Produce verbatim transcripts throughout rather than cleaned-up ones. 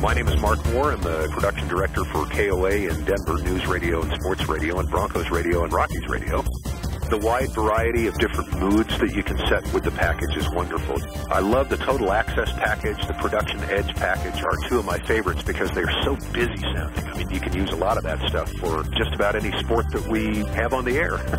My name is Mark Moore. I'm the production director for K O A and Denver News Radio and Sports Radio and Broncos Radio and Rockies Radio. The wide variety of different moods that you can set with the package is wonderful. I love the Total Access package. The Production Edge package are two of my favorites because they're so busy sounding. I mean, you can use a lot of that stuff for just about any sport that we have on the air.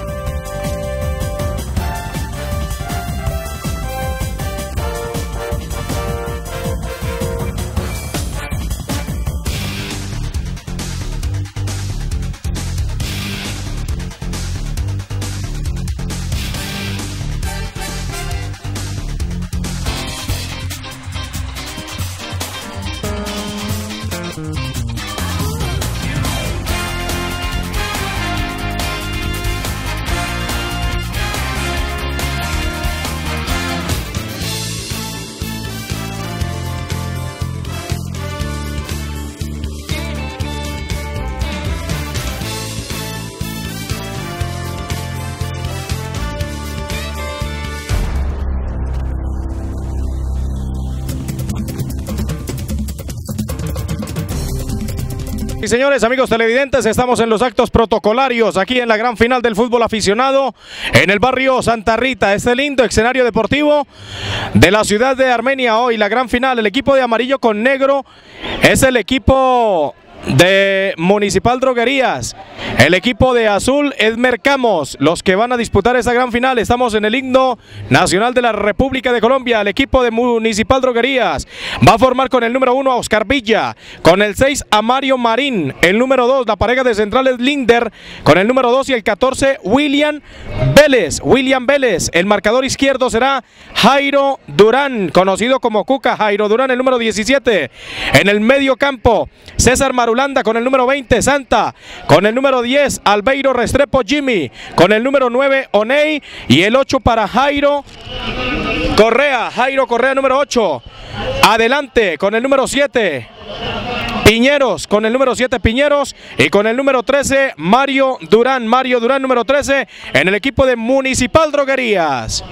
Y señores, amigos televidentes, estamos en los actos protocolarios aquí en la gran final del fútbol aficionado en el barrio Santa Rita, este lindo escenario deportivo de la ciudad de Armenia. Hoy la gran final, el equipo de amarillo con negro es el equipo de Municipal Droguerías, el equipo de azul es Mercamos, los que van a disputar esa gran final. Estamos en el himno nacional de la República de Colombia. El equipo de Municipal Droguerías va a formar con el número uno a Oscar Villa, con el seis a Mario Marín, el número dos, la pareja de centrales Linder, con el número dos y el catorce William Vélez, William Vélez, el marcador izquierdo será Jairo Durán, conocido como Cuca, Jairo Durán, el número diecisiete, en el medio campo César Marulanda con el número veinte, Santa, con el número diez, Albeiro Restrepo Jimmy, con el número nueve, Oney, y el ocho para Jairo Correa, Jairo Correa número ocho, adelante con el número siete, Piñeros, con el número siete Piñeros, y con el número trece Mario Durán, Mario Durán número trece, en el equipo de Municipal Droguerías.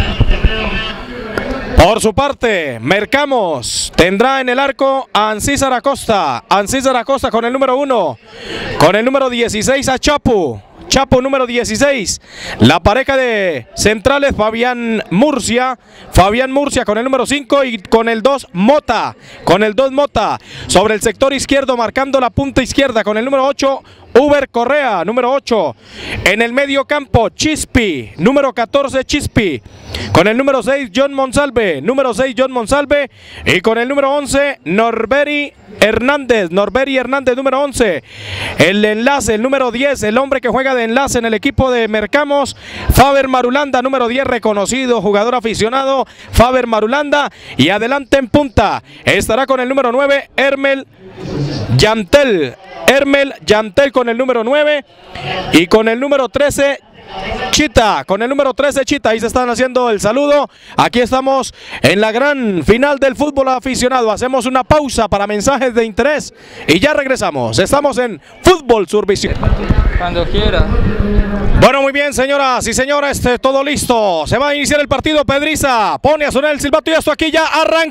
Por su parte, Mercamos tendrá en el arco a Ancísar Acosta, Ancísar Acosta con el número uno, con el número dieciséis a Chapu, Chapo número dieciséis, la pareja de centrales Fabián Murcia, Fabián Murcia con el número cinco y con el dos Mota, con el dos Mota, sobre el sector izquierdo marcando la punta izquierda con el número ocho Uber Correa, número ocho, en el medio campo Chispi, número catorce Chispi, con el número seis John Monsalve, número seis John Monsalve, y con el número once Norberi Hernández, Norberi Hernández número once, el enlace, el número diez, el hombre que juega de enlace en el equipo de Mercamos, Faber Marulanda, número diez, reconocido jugador aficionado, Faber Marulanda, y adelante en punta estará con el número nueve Hermel Yantel, Hermel Yantel con el número nueve, y con el número trece Chita, con el número trece Chita, ahí se están haciendo el saludo. Aquí estamos en la gran final del fútbol aficionado. Hacemos una pausa para mensajes de interés y ya regresamos. Estamos en Fútbol Survisión. Cuando quiera. Bueno, muy bien, señoras y señores, este, todo listo. Se va a iniciar el partido. Pedriza pone a sonar el silbato y esto aquí ya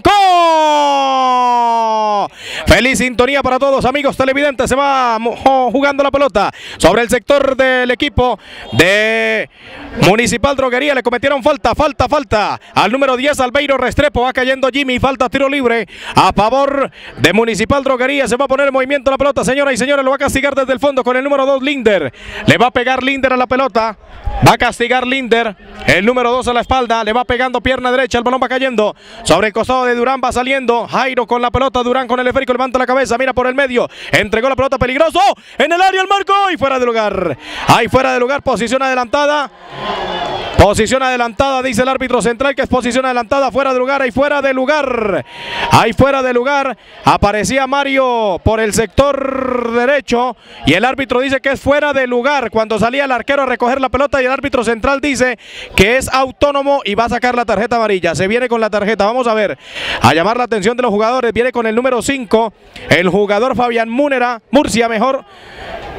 arrancó. Feliz sintonía para todos, amigos televidentes. Se va jugando la pelota sobre el sector del equipo de Municipal Droguería. Le cometieron falta, falta, falta al número diez, Albeiro Restrepo. Va cayendo Jimmy, falta, tiro libre a favor de Municipal Droguería. Se va a poner en movimiento la pelota, señoras y señores. Lo va a castigar desde el fondo con el número dos, Linder. Le va a pegar Linder a la pelota. Va a castigar Linder, el número dos a la espalda, le va pegando pierna derecha, el balón va cayendo sobre el costado de Durán, va saliendo Jairo con la pelota, Durán con el esférico, levanta la cabeza, mira por el medio, entregó la pelota, peligroso, en el área el marco y fuera de lugar, ahí fuera de lugar, posición adelantada, posición adelantada, dice el árbitro central que es posición adelantada, fuera de lugar, ahí fuera de lugar, ahí fuera de lugar, aparecía Mario por el sector derecho y el árbitro dice que es fuera de lugar cuando salía el arquero a recoger la pelota y el árbitro central dice que es autónomo y va a sacar la tarjeta amarilla. Se viene con la tarjeta, vamos a ver, a llamar la atención de los jugadores. Viene con el número cinco, el jugador Fabián Múnera, Murcia mejor,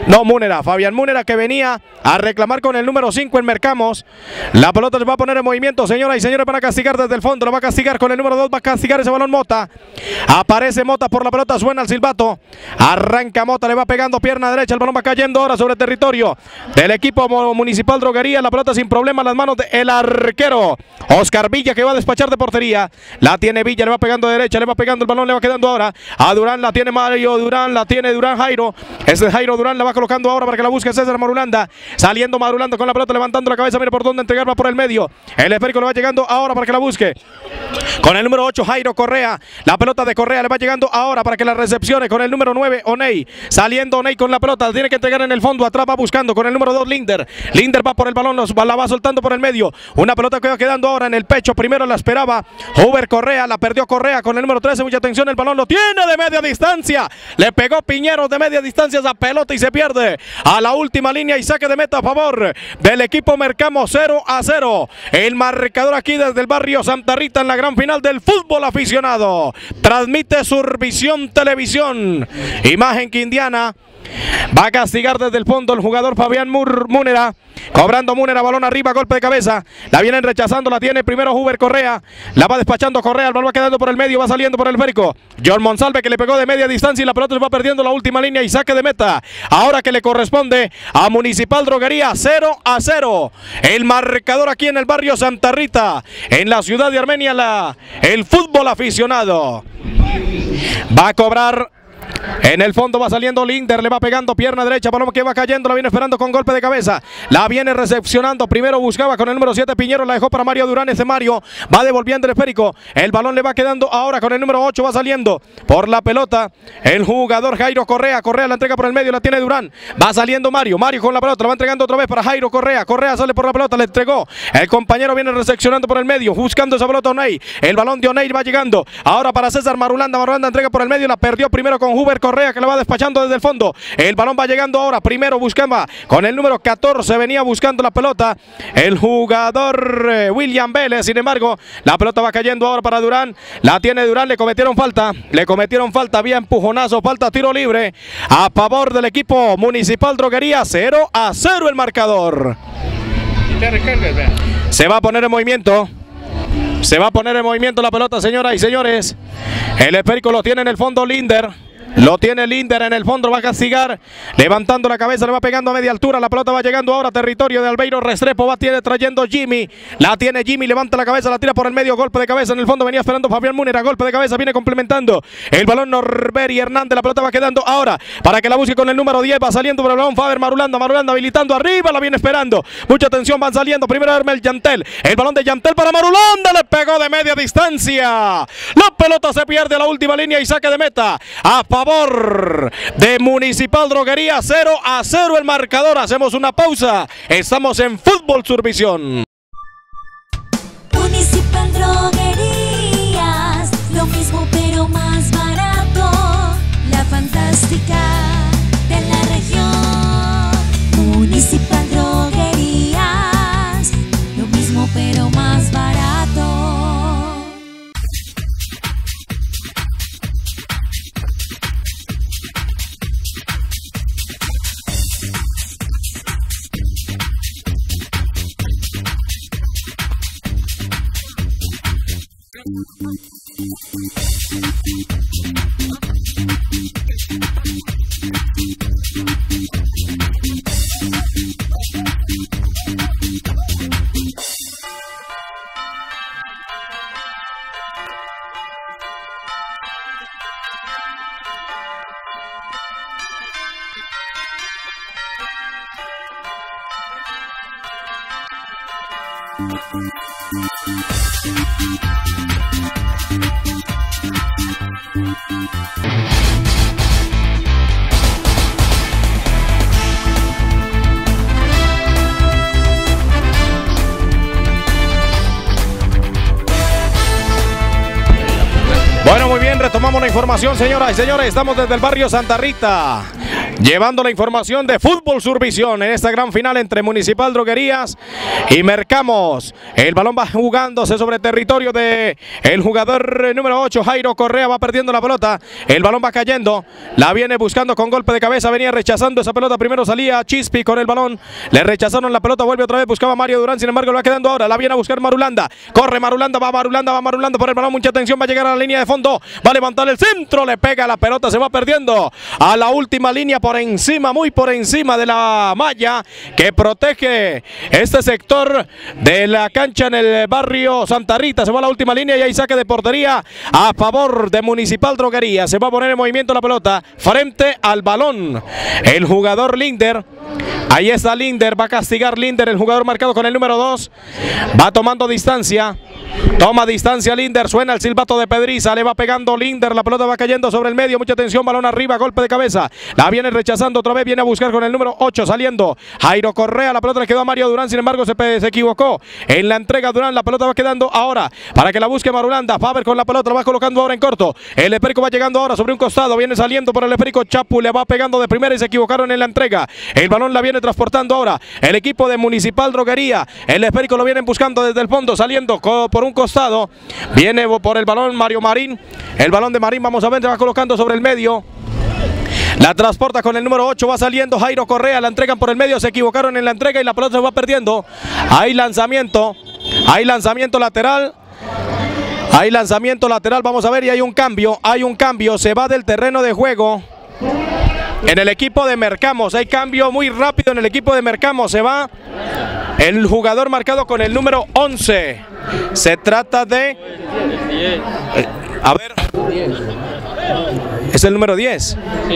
no, Múnera, Fabián Múnera, que venía a reclamar con el número cinco en Mercamos. La pelota se va a poner en movimiento, señoras y señores, para castigar desde el fondo. Lo va a castigar con el número dos, va a castigar ese balón Mota. Aparece Mota por la pelota, suena el silbato. Arranca Mota, le va pegando pierna derecha, el balón va cayendo ahora sobre territorio del equipo municipal Droguería. La pelota sin problema en las manos del arquero Oscar Villa, que va a despachar de portería. La tiene Villa, le va pegando de derecha, le va pegando el balón, le va quedando ahora a Durán. La tiene Mario Durán, la tiene Durán Jairo. Ese Jairo Durán la va colocando ahora para que la busque César Marulanda. Saliendo Marulanda con la pelota, levantando la cabeza, mira por dónde entregar, va por el medio. El esférico le va llegando ahora para que la busque con el número ocho, Jairo Correa. La pelota de Correa le va llegando ahora para que la recepcione con el número nueve, Oney. Saliendo Oney con la pelota, la tiene que entregar en el fondo. Atrás va buscando con el número dos, Linder. Linder va por el balón, la va soltando por el medio. Una pelota que va quedando ahora en el pecho. Primero la esperaba Huber Correa, la perdió Correa con el número trece. Mucha atención, el balón lo tiene de media distancia. Le pegó Piñeros de media distancia esa pelota y se pierde a la última línea y saque de meta a favor del equipo Mercamos. Cero a cero. El marcador aquí desde el barrio Santa Rita en la gran final del fútbol aficionado. Transmite Survisión Televisión. Imagen Quindiana. Va a castigar desde el fondo el jugador Fabián Múnera. Cobrando Múnera, balón arriba, golpe de cabeza. La vienen rechazando, la tiene primero Huber Correa. La va despachando Correa, el balón va quedando por el medio, va saliendo por el esférico. John Monsalve, que le pegó de media distancia y la pelota se va perdiendo la última línea y saque de meta. Ahora que le corresponde a Municipal Droguería, cero a cero. El marcador aquí en el barrio Santa Rita, en la ciudad de Armenia, la, el fútbol aficionado. Va a cobrar. En el fondo va saliendo Linder, le va pegando pierna derecha, balón que va cayendo, la viene esperando con golpe de cabeza, la viene recepcionando, primero buscaba con el número siete Piñero, la dejó para Mario Durán, ese Mario va devolviendo el esférico, el balón le va quedando ahora con el número ocho, va saliendo por la pelota el jugador Jairo Correa, Correa la entrega por el medio, la tiene Durán, va saliendo Mario, Mario con la pelota, la va entregando otra vez para Jairo Correa, Correa sale por la pelota, le entregó, el compañero viene recepcionando por el medio, buscando esa pelota Oney, el balón de Oney va llegando, ahora para César Marulanda, Marulanda entrega por el medio, la perdió primero con Huber Correa, que la va despachando desde el fondo. El balón va llegando ahora. Primero buscaba con el número catorce. Venía buscando la pelota el jugador eh, William Vélez. Sin embargo, la pelota va cayendo ahora para Durán. La tiene Durán. Le cometieron falta. Le cometieron falta. Había empujonazo. Falta tiro libre a favor del equipo Municipal Droguería. cero a cero el marcador. Se va a poner en movimiento. Se va a poner en movimiento la pelota, señoras y señores. El esférico lo tiene en el fondo Linder. Lo tiene Linder en el fondo, va a castigar, levantando la cabeza, le va pegando a media altura, la pelota va llegando ahora a territorio de Albeiro Restrepo, va tiene trayendo Jimmy, la tiene Jimmy, levanta la cabeza, la tira por el medio, golpe de cabeza en el fondo, venía esperando Fabián Múnera, golpe de cabeza, viene complementando el balón Norberi Hernández, la pelota va quedando ahora para que la busque con el número diez, va saliendo por el balón Faber Marulanda, Marulanda habilitando arriba, la viene esperando, mucha atención, van saliendo, primero Hermel Yantel, el balón de Yantel para Marulanda, le pegó de media distancia, la pelota se pierde a la última línea y saque de meta a favor de Municipal Droguería. Cero a cero el marcador. Hacemos una pausa. Estamos en Fútbol Survisión. Municipal Droguerías, lo mismo pero más barato. La fantástica de la región. Municipal Droguerías, lo mismo pero más barato. Bueno, muy bien, retomamos la información, señoras y señores. Estamos desde el barrio Santa Rita. llevando la información de Fútbol Survisión en esta gran final entre Municipal Droguerías y Mercamos. El balón va jugándose sobre territorio de el jugador número ocho, Jairo Correa, va perdiendo la pelota, el balón va cayendo, la viene buscando con golpe de cabeza, venía rechazando esa pelota, primero salía Chispi con el balón, le rechazaron la pelota, vuelve otra vez, buscaba Mario Durán, sin embargo lo va quedando ahora, la viene a buscar Marulanda, corre Marulanda, va Marulanda, va Marulanda por el balón, mucha atención, va a llegar a la línea de fondo, va a levantar el centro, le pega la pelota, se va perdiendo a la última línea por encima, muy por encima de la malla que protege este sector de la cancha en el barrio Santa Rita, se va a la última línea y hay saque de portería a favor de Municipal Droguería, se va a poner en movimiento la pelota frente al balón, el jugador Linder, ahí está Linder, va a castigar Linder, el jugador marcado con el número dos, va tomando distancia, toma distancia Linder, suena el silbato de Pedriza, le va pegando Linder, la pelota va cayendo sobre el medio, mucha atención, balón arriba, golpe de cabeza, la viene rechazando otra vez, viene a buscar con el número ocho, saliendo Jairo Correa, la pelota le quedó a Mario Durán, sin embargo se, se equivocó en la entrega Durán, la pelota va quedando ahora para que la busque Marulanda, Faber con la pelota, la va colocando ahora en corto, el Espérico va llegando ahora sobre un costado, viene saliendo por el Espérico, Chapu le va pegando de primera y se equivocaron en la entrega, el balón la viene transportando ahora el equipo de Municipal Droguería, el Espérico lo vienen buscando desde el fondo, saliendo por un costado, viene por el balón Mario Marín, el balón de Marín, vamos a ver, se va colocando sobre el medio, la transporta con el número ocho, va saliendo Jairo Correa, la entregan por el medio, se equivocaron en la entrega y la pelota se va perdiendo, hay lanzamiento, hay lanzamiento lateral, hay lanzamiento lateral, vamos a ver y hay un cambio, hay un cambio, se va del terreno de juego. En el equipo de Mercamos, hay cambio muy rápido en el equipo de Mercamos, se va el jugador marcado con el número once, se trata de, eh, a ver, es el número diez,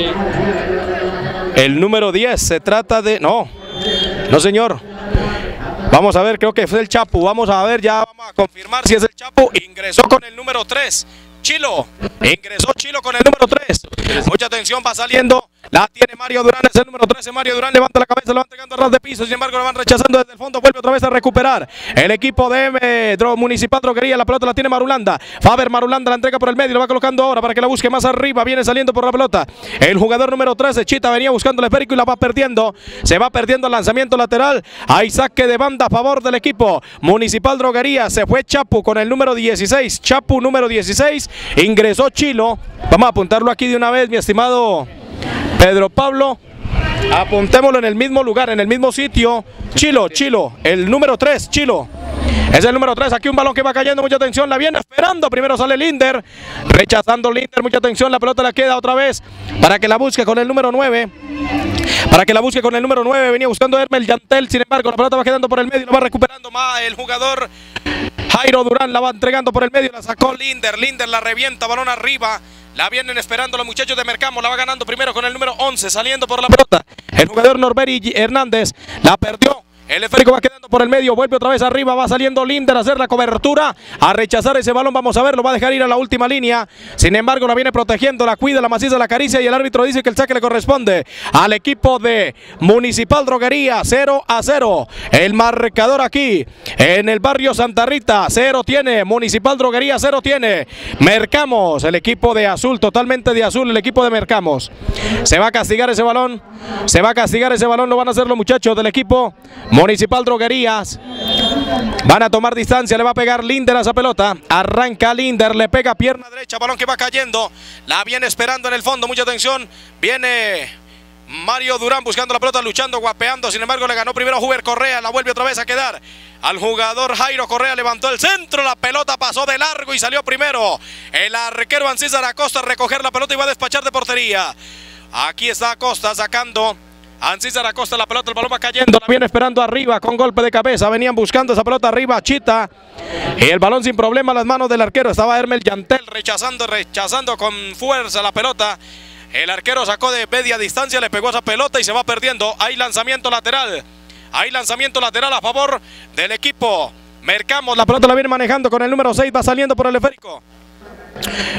el número diez, se trata de, no, no señor, vamos a ver, creo que fue el Chapu, vamos a ver, ya vamos a confirmar si es el Chapu, ingresó con el número tres, Chilo, ingresó Chilo con el número tres, mucha atención, va saliendo, la tiene Mario Durán, es el número trece, Mario Durán levanta la cabeza, lo van entregando a ras de piso, sin embargo lo van rechazando desde el fondo, vuelve otra vez a recuperar el equipo de eh, Dro Municipal Droguería, la pelota la tiene Marulanda, Faber Marulanda la entrega por el medio, lo va colocando ahora para que la busque más arriba, viene saliendo por la pelota, el jugador número trece, Chita, venía buscando el esférico y la va perdiendo, se va perdiendo el lanzamiento lateral, hay saque de banda a favor del equipo Municipal Droguería, se fue Chapu con el número dieciséis, Chapu número dieciséis, ingresó Chilo, vamos a apuntarlo aquí de una vez, mi estimado Pedro Pablo, apuntémoslo en el mismo lugar, en el mismo sitio, Chilo, Chilo, el número tres, Chilo, es el número tres, aquí un balón que va cayendo, mucha atención, la viene esperando, primero sale Linder, rechazando Linder, mucha atención, la pelota la queda otra vez, para que la busque con el número nueve, para que la busque con el número nueve, venía buscando Hermel Yantel, sin embargo la pelota va quedando por el medio, lo va recuperando más el jugador Jairo Durán, la va entregando por el medio, la sacó Linder, Linder la revienta, balón arriba, la vienen esperando los muchachos de Mercamos, la va ganando primero con el número once, saliendo por la pelota, el jugador Norberi Hernández, la perdió, el esférico va quedando por el medio, vuelve otra vez arriba, va saliendo Linder a hacer la cobertura, a rechazar ese balón, vamos a ver, lo va a dejar ir a la última línea, sin embargo la viene protegiendo, la cuida, la maciza, la acaricia y el árbitro dice que el saque le corresponde al equipo de Municipal Droguería, cero a cero, el marcador aquí en el barrio Santa Rita, cero tiene Municipal Droguería, cero tiene Mercamos, el equipo de azul, totalmente de azul, el equipo de Mercamos, se va a castigar ese balón, se va a castigar ese balón, lo van a hacer los muchachos del equipo Municipal Droguerías, van a tomar distancia, le va a pegar Linder a esa pelota, arranca Linder, le pega pierna derecha, balón que va cayendo, la viene esperando en el fondo, mucha atención, viene Mario Durán buscando la pelota, luchando, guapeando, sin embargo le ganó primero Huber Correa, la vuelve otra vez a quedar al jugador Jairo Correa, levantó el centro, la pelota pasó de largo y salió primero el arquero Ancísar Acosta a recoger la pelota y va a despachar de portería, aquí está Acosta sacando Ancísar Acosta la pelota, el balón va cayendo, la viene esperando arriba con golpe de cabeza, venían buscando esa pelota arriba, Chita, y el balón sin problema a las manos del arquero, estaba Hermel Yantel rechazando, rechazando con fuerza la pelota, el arquero sacó de media distancia, le pegó esa pelota y se va perdiendo, hay lanzamiento lateral, hay lanzamiento lateral a favor del equipo Mercamos, la pelota la viene manejando con el número seis, va saliendo por el esférico.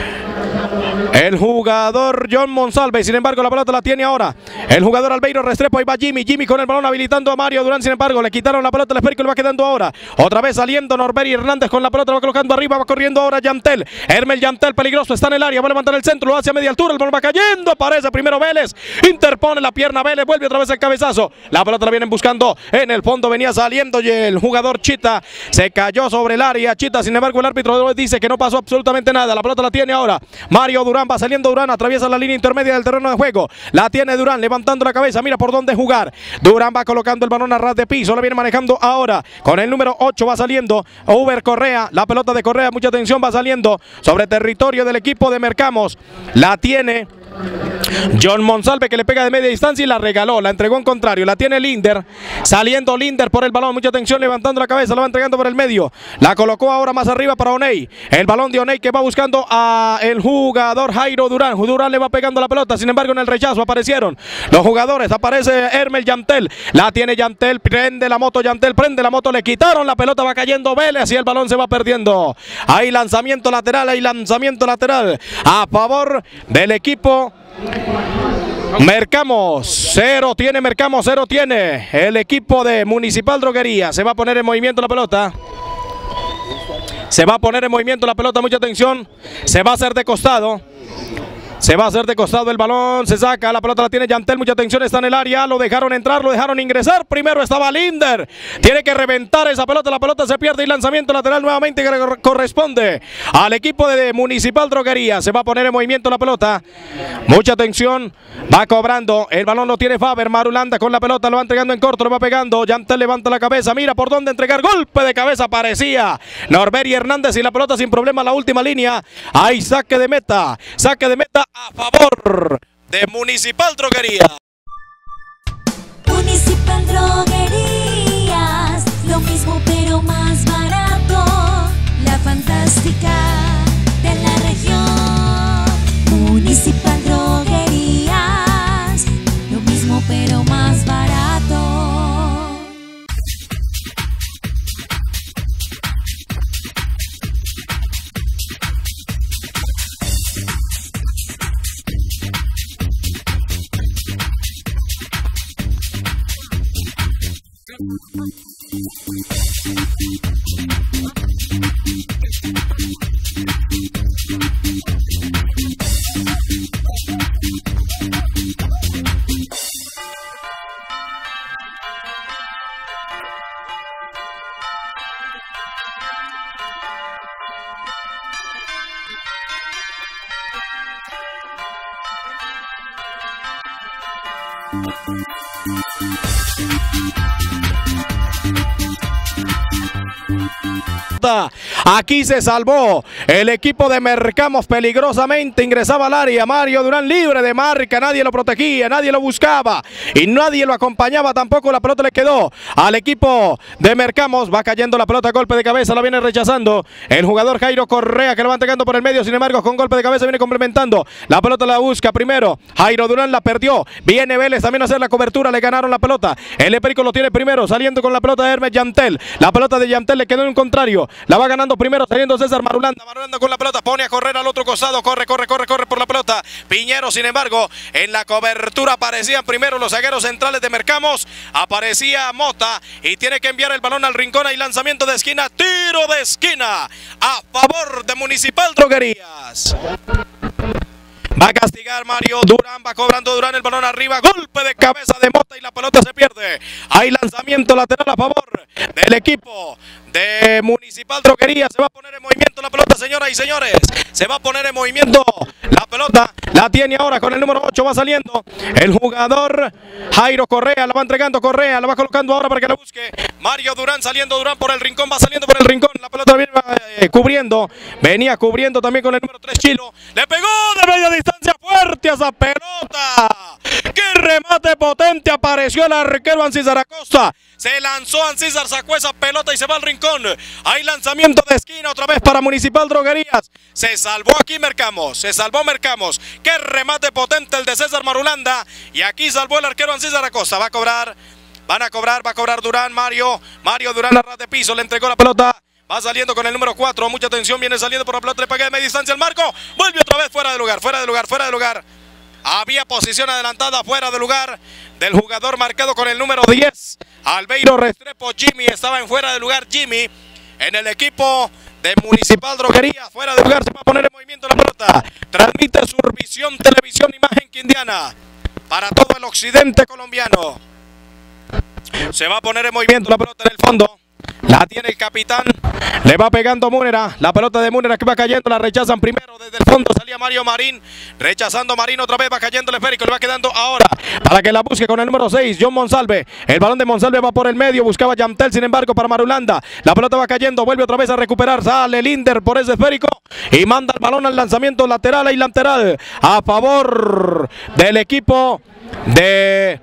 el jugador John Monsalve. Sin embargo, la pelota la tiene ahora el jugador Albeiro Restrepo. Ahí va Jimmy, Jimmy con el balón habilitando a Mario Durán. Sin embargo, le quitaron la pelota, el esférico le va quedando ahora. Otra vez saliendo Norberi Hernández con la pelota, va colocando arriba, va corriendo ahora Yantel. Hermel Yantel, peligroso, está en el área, va a levantar el centro, lo hace a media altura, el balón va cayendo, aparece primero Vélez, interpone la pierna Vélez, vuelve otra vez el cabezazo. La pelota la vienen buscando, en el fondo venía saliendo y el jugador Chita se cayó sobre el área. Chita, sin embargo, el árbitro dice que no pasó absolutamente nada. La pelota la tiene ahora Mario Durán, va saliendo Durán, atraviesa la línea intermedia del terreno de juego. La tiene Durán, levantando la cabeza, mira por dónde jugar. Durán va colocando el balón a ras de piso, la viene manejando ahora con el número ocho, va saliendo Uber Correa. La pelota de Correa, mucha atención, va saliendo sobre territorio del equipo de Mercamos. La tiene John Monsalve, que le pega de media distancia y la regaló, la entregó en contrario, la tiene Linder, saliendo Linder por el balón, mucha atención, levantando la cabeza, la va entregando por el medio, la colocó ahora más arriba para Oney, el balón de Oney que va buscando a el jugador Jairo Durán. Durán le va pegando la pelota, sin embargo en el rechazo aparecieron los jugadores, aparece Hermel Yantel, la tiene Yantel, prende la moto Yantel, prende la moto, le quitaron la pelota, va cayendo Vélez y el balón se va perdiendo. Hay lanzamiento lateral, hay lanzamiento lateral a favor del equipo Mercamos. Cero tiene Mercamos, cero tiene el equipo de Municipal Droguería. Se va a poner en movimiento la pelota. Se va a poner en movimiento la pelota, mucha atención. Se va a hacer de costado. Se va a hacer de costado el balón, se saca, la pelota la tiene Yantel, mucha atención, está en el área, lo dejaron entrar, lo dejaron ingresar, primero estaba Linder, tiene que reventar esa pelota, la pelota se pierde y lanzamiento lateral nuevamente que corresponde al equipo de Municipal Droguería. Se va a poner en movimiento la pelota, mucha atención, va cobrando, el balón lo tiene Faber, Marulanda con la pelota, lo va entregando en corto, lo va pegando, Yantel levanta la cabeza, mira por dónde entregar, golpe de cabeza, parecía Norberi Hernández y la pelota sin problema, la última línea, hay saque de meta, saque de meta a favor de Municipal Droguería. Municipal Droguerías, lo mismo pero más barato. La fantástica de la región. Municipal Droguerías, lo mismo pero más barato. Aquí se salvó el equipo de Mercamos peligrosamente, ingresaba al área, Mario Durán libre de marca, nadie lo protegía, nadie lo buscaba y nadie lo acompañaba tampoco, la pelota le quedó al equipo de Mercamos, va cayendo la pelota, golpe de cabeza, la viene rechazando el jugador Jairo Correa que lo va entregando por el medio, sin embargo con golpe de cabeza viene complementando, la pelota la busca primero, Jairo Durán la perdió, viene Vélez también a hacer la cobertura, le ganaron la pelota, el Epérico lo tiene primero, saliendo con la pelota de Hermes Yantel, la pelota de Yantel le quedó en un contrario, la va ganando primero saliendo César Marulanda, Marulanda con la pelota, pone a correr al otro costado, corre, corre, corre, corre por la pelota, Piñero sin embargo, en la cobertura aparecían primero los zagueros centrales de Mercamos, aparecía Mota y tiene que enviar el balón al rincón, hay lanzamiento de esquina, tiro de esquina a favor de Municipal Droguerías. Va a castigar Mario Durán, va cobrando Durán el balón arriba, golpe de cabeza de Mota y la pelota se pierde. Hay lanzamiento lateral a favor del equipo de Municipal Droguería. Se va a poner en movimiento la pelota, señoras y señores. Se va a poner en movimiento la pelota. La tiene ahora con el número ocho, va saliendo el jugador Jairo Correa, la va entregando Correa, la va colocando ahora para que la busque Mario Durán, saliendo Durán por el rincón, va saliendo por el rincón. La pelota viene eh, cubriendo, venía cubriendo también con el número tres Chilo. Le pegó de media distancia fuerte a esa pelota. ¡Qué remate potente! Apareció el arquero Ancísar Acosta. Se lanzó Ancísar, sacó esa pelota y se va al rincón. Hay lanzamiento de esquina otra vez para Municipal Droguerías. Se salvó aquí Mercamos, se salvó Mercamos. ¡Qué remate potente el de César Marulanda! Y aquí salvó el arquero Ancísar Acosta. Va a cobrar, van a cobrar, va a cobrar Durán, Mario. Mario Durán a ras de piso, le entregó la pelota. Va saliendo con el número cuatro. Mucha atención. Viene saliendo por la pelota. Le pega de media distancia al marco. Vuelve otra vez fuera de lugar. Fuera de lugar. Fuera de lugar. Había posición adelantada fuera de lugar del jugador marcado con el número diez. Albeiro Restrepo. Jimmy estaba en fuera de lugar. Jimmy en el equipo de Municipal Droguería. Fuera de lugar. Se va a poner en movimiento la pelota. Transmite Survisión Televisión Imagen Quindiana para todo el occidente colombiano. Se va a poner en movimiento la pelota en el fondo. La tiene el capitán. Le va pegando Múnera. La pelota de Múnera que va cayendo. La rechazan primero. Desde el fondo salía Mario Marín. Rechazando Marín otra vez. Va cayendo el esférico. Le va quedando ahora para que la busque con el número seis. John Monsalve. El balón de Monsalve va por el medio. Buscaba Yamtel. Sin embargo para Marulanda. La pelota va cayendo. Vuelve otra vez a recuperar. Sale Linder por ese esférico. Y manda el balón al lanzamiento lateral y lateral. A favor del equipo de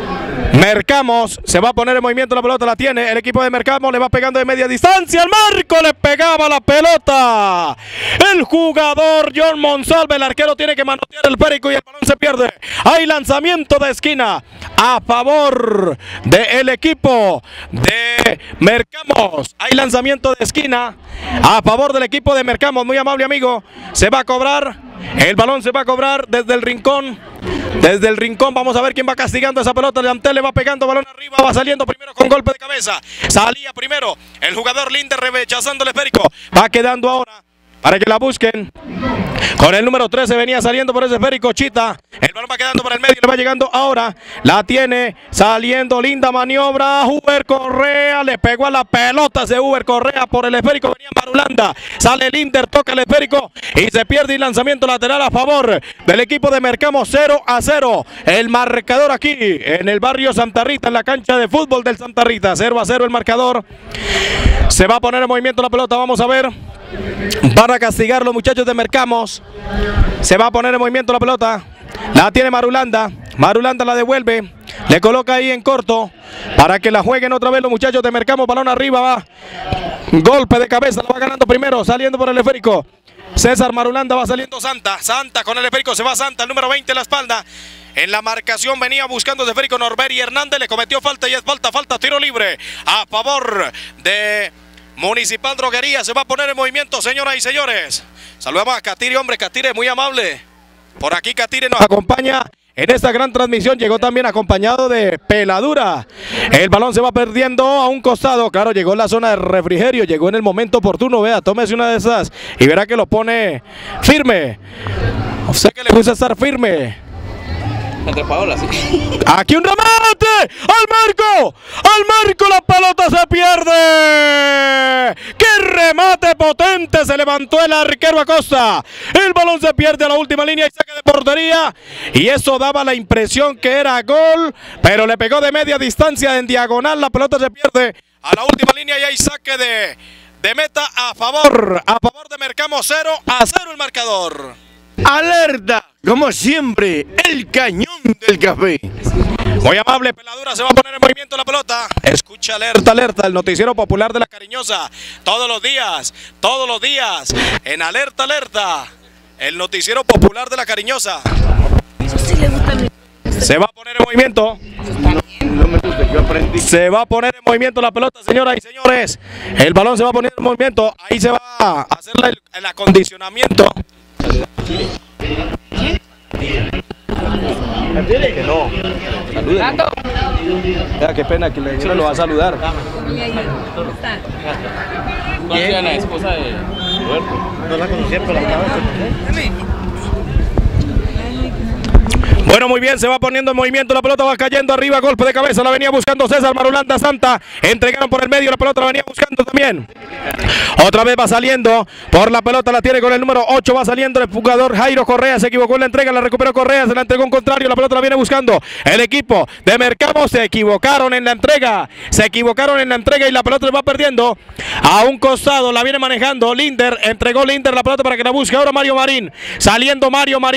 Mercamos. Se va a poner en movimiento la pelota, la tiene el equipo de Mercamos, le va pegando de media distancia al marco, le pegaba la pelota el jugador John Monsalve. El arquero tiene que manotear el esférico y el balón se pierde. Hay lanzamiento de esquina a favor del equipo de Mercamos. Hay lanzamiento de esquina a favor del equipo de Mercamos. Muy amable amigo, se va a cobrar. El balón se va a cobrar desde el rincón. Desde el rincón vamos a ver quién va castigando esa pelota. Yamtel le va pegando balón arriba. Va saliendo primero con golpe de cabeza. Salía primero el jugador Linder rechazando el esférico. Va quedando ahora para que la busquen. Con el número trece venía saliendo por ese esférico Chita. El balón va quedando por el medio. Le va llegando ahora. La tiene saliendo. Linda maniobra. Uber Correa. Le pegó a la pelota de Uber Correa por el esférico. Venía Marulanda. Sale Linder. Toca el esférico. Y se pierde el lanzamiento lateral a favor del equipo de Mercamos. cero a cero. El marcador aquí en el barrio Santa Rita. En la cancha de fútbol del Santa Rita. cero a cero el marcador. Se va a poner en movimiento la pelota. Vamos a ver. Para castigar los muchachos de Mercamos. Se va a poner en movimiento la pelota. La tiene Marulanda. Marulanda la devuelve. Le coloca ahí en corto para que la jueguen otra vez los muchachos de Mercamos. Balón arriba va. Golpe de cabeza. La va ganando primero. Saliendo por el esférico. César Marulanda, va saliendo Santa. Santa con el esférico. Se va Santa. El número veinte en la espalda. En la marcación venía buscando el esférico Norberi Hernández. Le cometió falta y es falta. Falta. Tiro libre a favor de Municipal Droguería. Se va a poner en movimiento, señoras y señores. Saludamos a Catire, hombre, Catire, muy amable. Por aquí Catire nos acompaña en esta gran transmisión. Llegó también acompañado de Peladura. El balón se va perdiendo a un costado. Claro, llegó en la zona de refrigerio. Llegó en el momento oportuno. Vea, tómese una de esas y verá que lo pone firme. O sea que le gusta estar firme. Entre Paola, sí. Aquí un remate al marco, al marco la pelota se pierde. ¡Qué remate potente! Se levantó el arquero Acosta. El balón se pierde a la última línea y saque de portería. Y eso daba la impresión que era gol, pero le pegó de media distancia en diagonal. La pelota se pierde a la última línea y hay saque de, de meta a favor, a favor de Mercamos. Cero a cero el marcador. Alerta, como siempre, el cañón del café. Muy amable, Peladura, se va a poner en movimiento la pelota. Escucha Alerta, Alerta, el noticiero popular de La Cariñosa. Todos los días, todos los días, en Alerta, Alerta, el noticiero popular de La Cariñosa. Se va a poner en movimiento. Se va a poner en movimiento la pelota, señoras y señores. El balón se va a poner en movimiento. Ahí se va a hacer el, el acondicionamiento. Que no. Saluden. Ya, qué pena que le no lo va a saludar. ¿Cuál era la esposa de Roberto? No la conocía, pero la acabo de. Bueno, muy bien, se va poniendo en movimiento, la pelota va cayendo arriba, golpe de cabeza, la venía buscando César Marulanda Santa, entregaron por el medio, la pelota la venía buscando también. Otra vez va saliendo, por la pelota la tiene con el número ocho, va saliendo el jugador Jairo Correa, se equivocó en la entrega, la recuperó Correa, se la entregó un contrario, la pelota la viene buscando. El equipo de Mercamos se equivocaron en la entrega, se equivocaron en la entrega y la pelota le va perdiendo a un costado, la viene manejando Linder, entregó Linder la pelota para que la busque ahora Mario Marín, saliendo Mario Marín.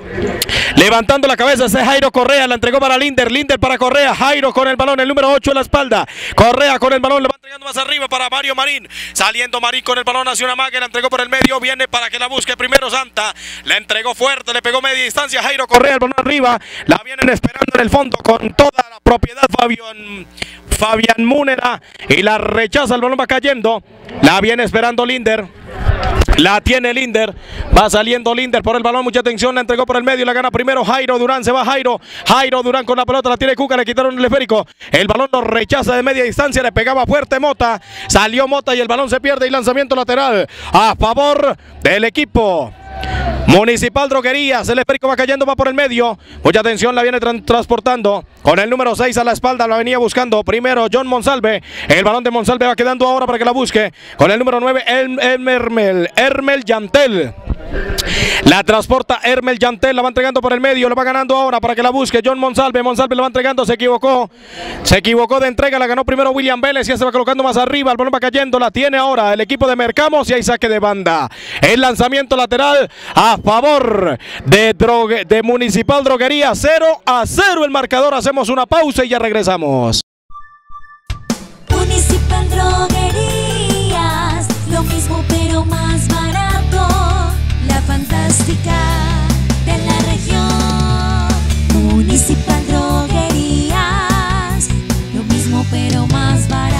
Levantando la cabeza ese Jairo Correa, la entregó para Linder, Linder para Correa, Jairo con el balón, el número ocho en la espalda, Correa con el balón, le va entregando más arriba para Mario Marín, saliendo Marín con el balón hacia una maga, la entregó por el medio, viene para que la busque primero Santa, la entregó fuerte, le pegó media distancia, Jairo Correa, el balón arriba, la vienen esperando en el fondo con toda la propiedad Fabián, Fabián Múnera, y la rechaza, el balón va cayendo, la viene esperando Linder. La tiene Linder, va saliendo Linder por el balón, mucha atención, la entregó por el medio, la gana primero Jairo Durán, se va Jairo, Jairo Durán con la pelota, la tiene Cuca, le quitaron el esférico, el balón lo rechaza de media distancia, le pegaba fuerte Mota, salió Mota y el balón se pierde y lanzamiento lateral a favor del equipo Municipal Droguerías, el esférico va cayendo, va por el medio, mucha atención, la viene tra transportando, con el número seis a la espalda, la venía buscando primero John Monsalve, el balón de Monsalve va quedando ahora para que la busque, con el número nueve el, el Hermel, Hermel Yantel. La transporta Hermel Yantel, la va entregando por el medio, la va ganando ahora para que la busque John Monsalve, Monsalve la va entregando, se equivocó, se equivocó de entrega, la ganó primero William Vélez, ya se va colocando más arriba, el balón va cayendo, la tiene ahora el equipo de Mercamos y hay saque de banda, el lanzamiento lateral a favor de, drogue, de Municipal Droguería, cero a cero el marcador, hacemos una pausa y ya regresamos. Municipal Droguerías, lo mismo pero más barato, la fantástica de la región. Municipal Droguerías, lo mismo pero más barato.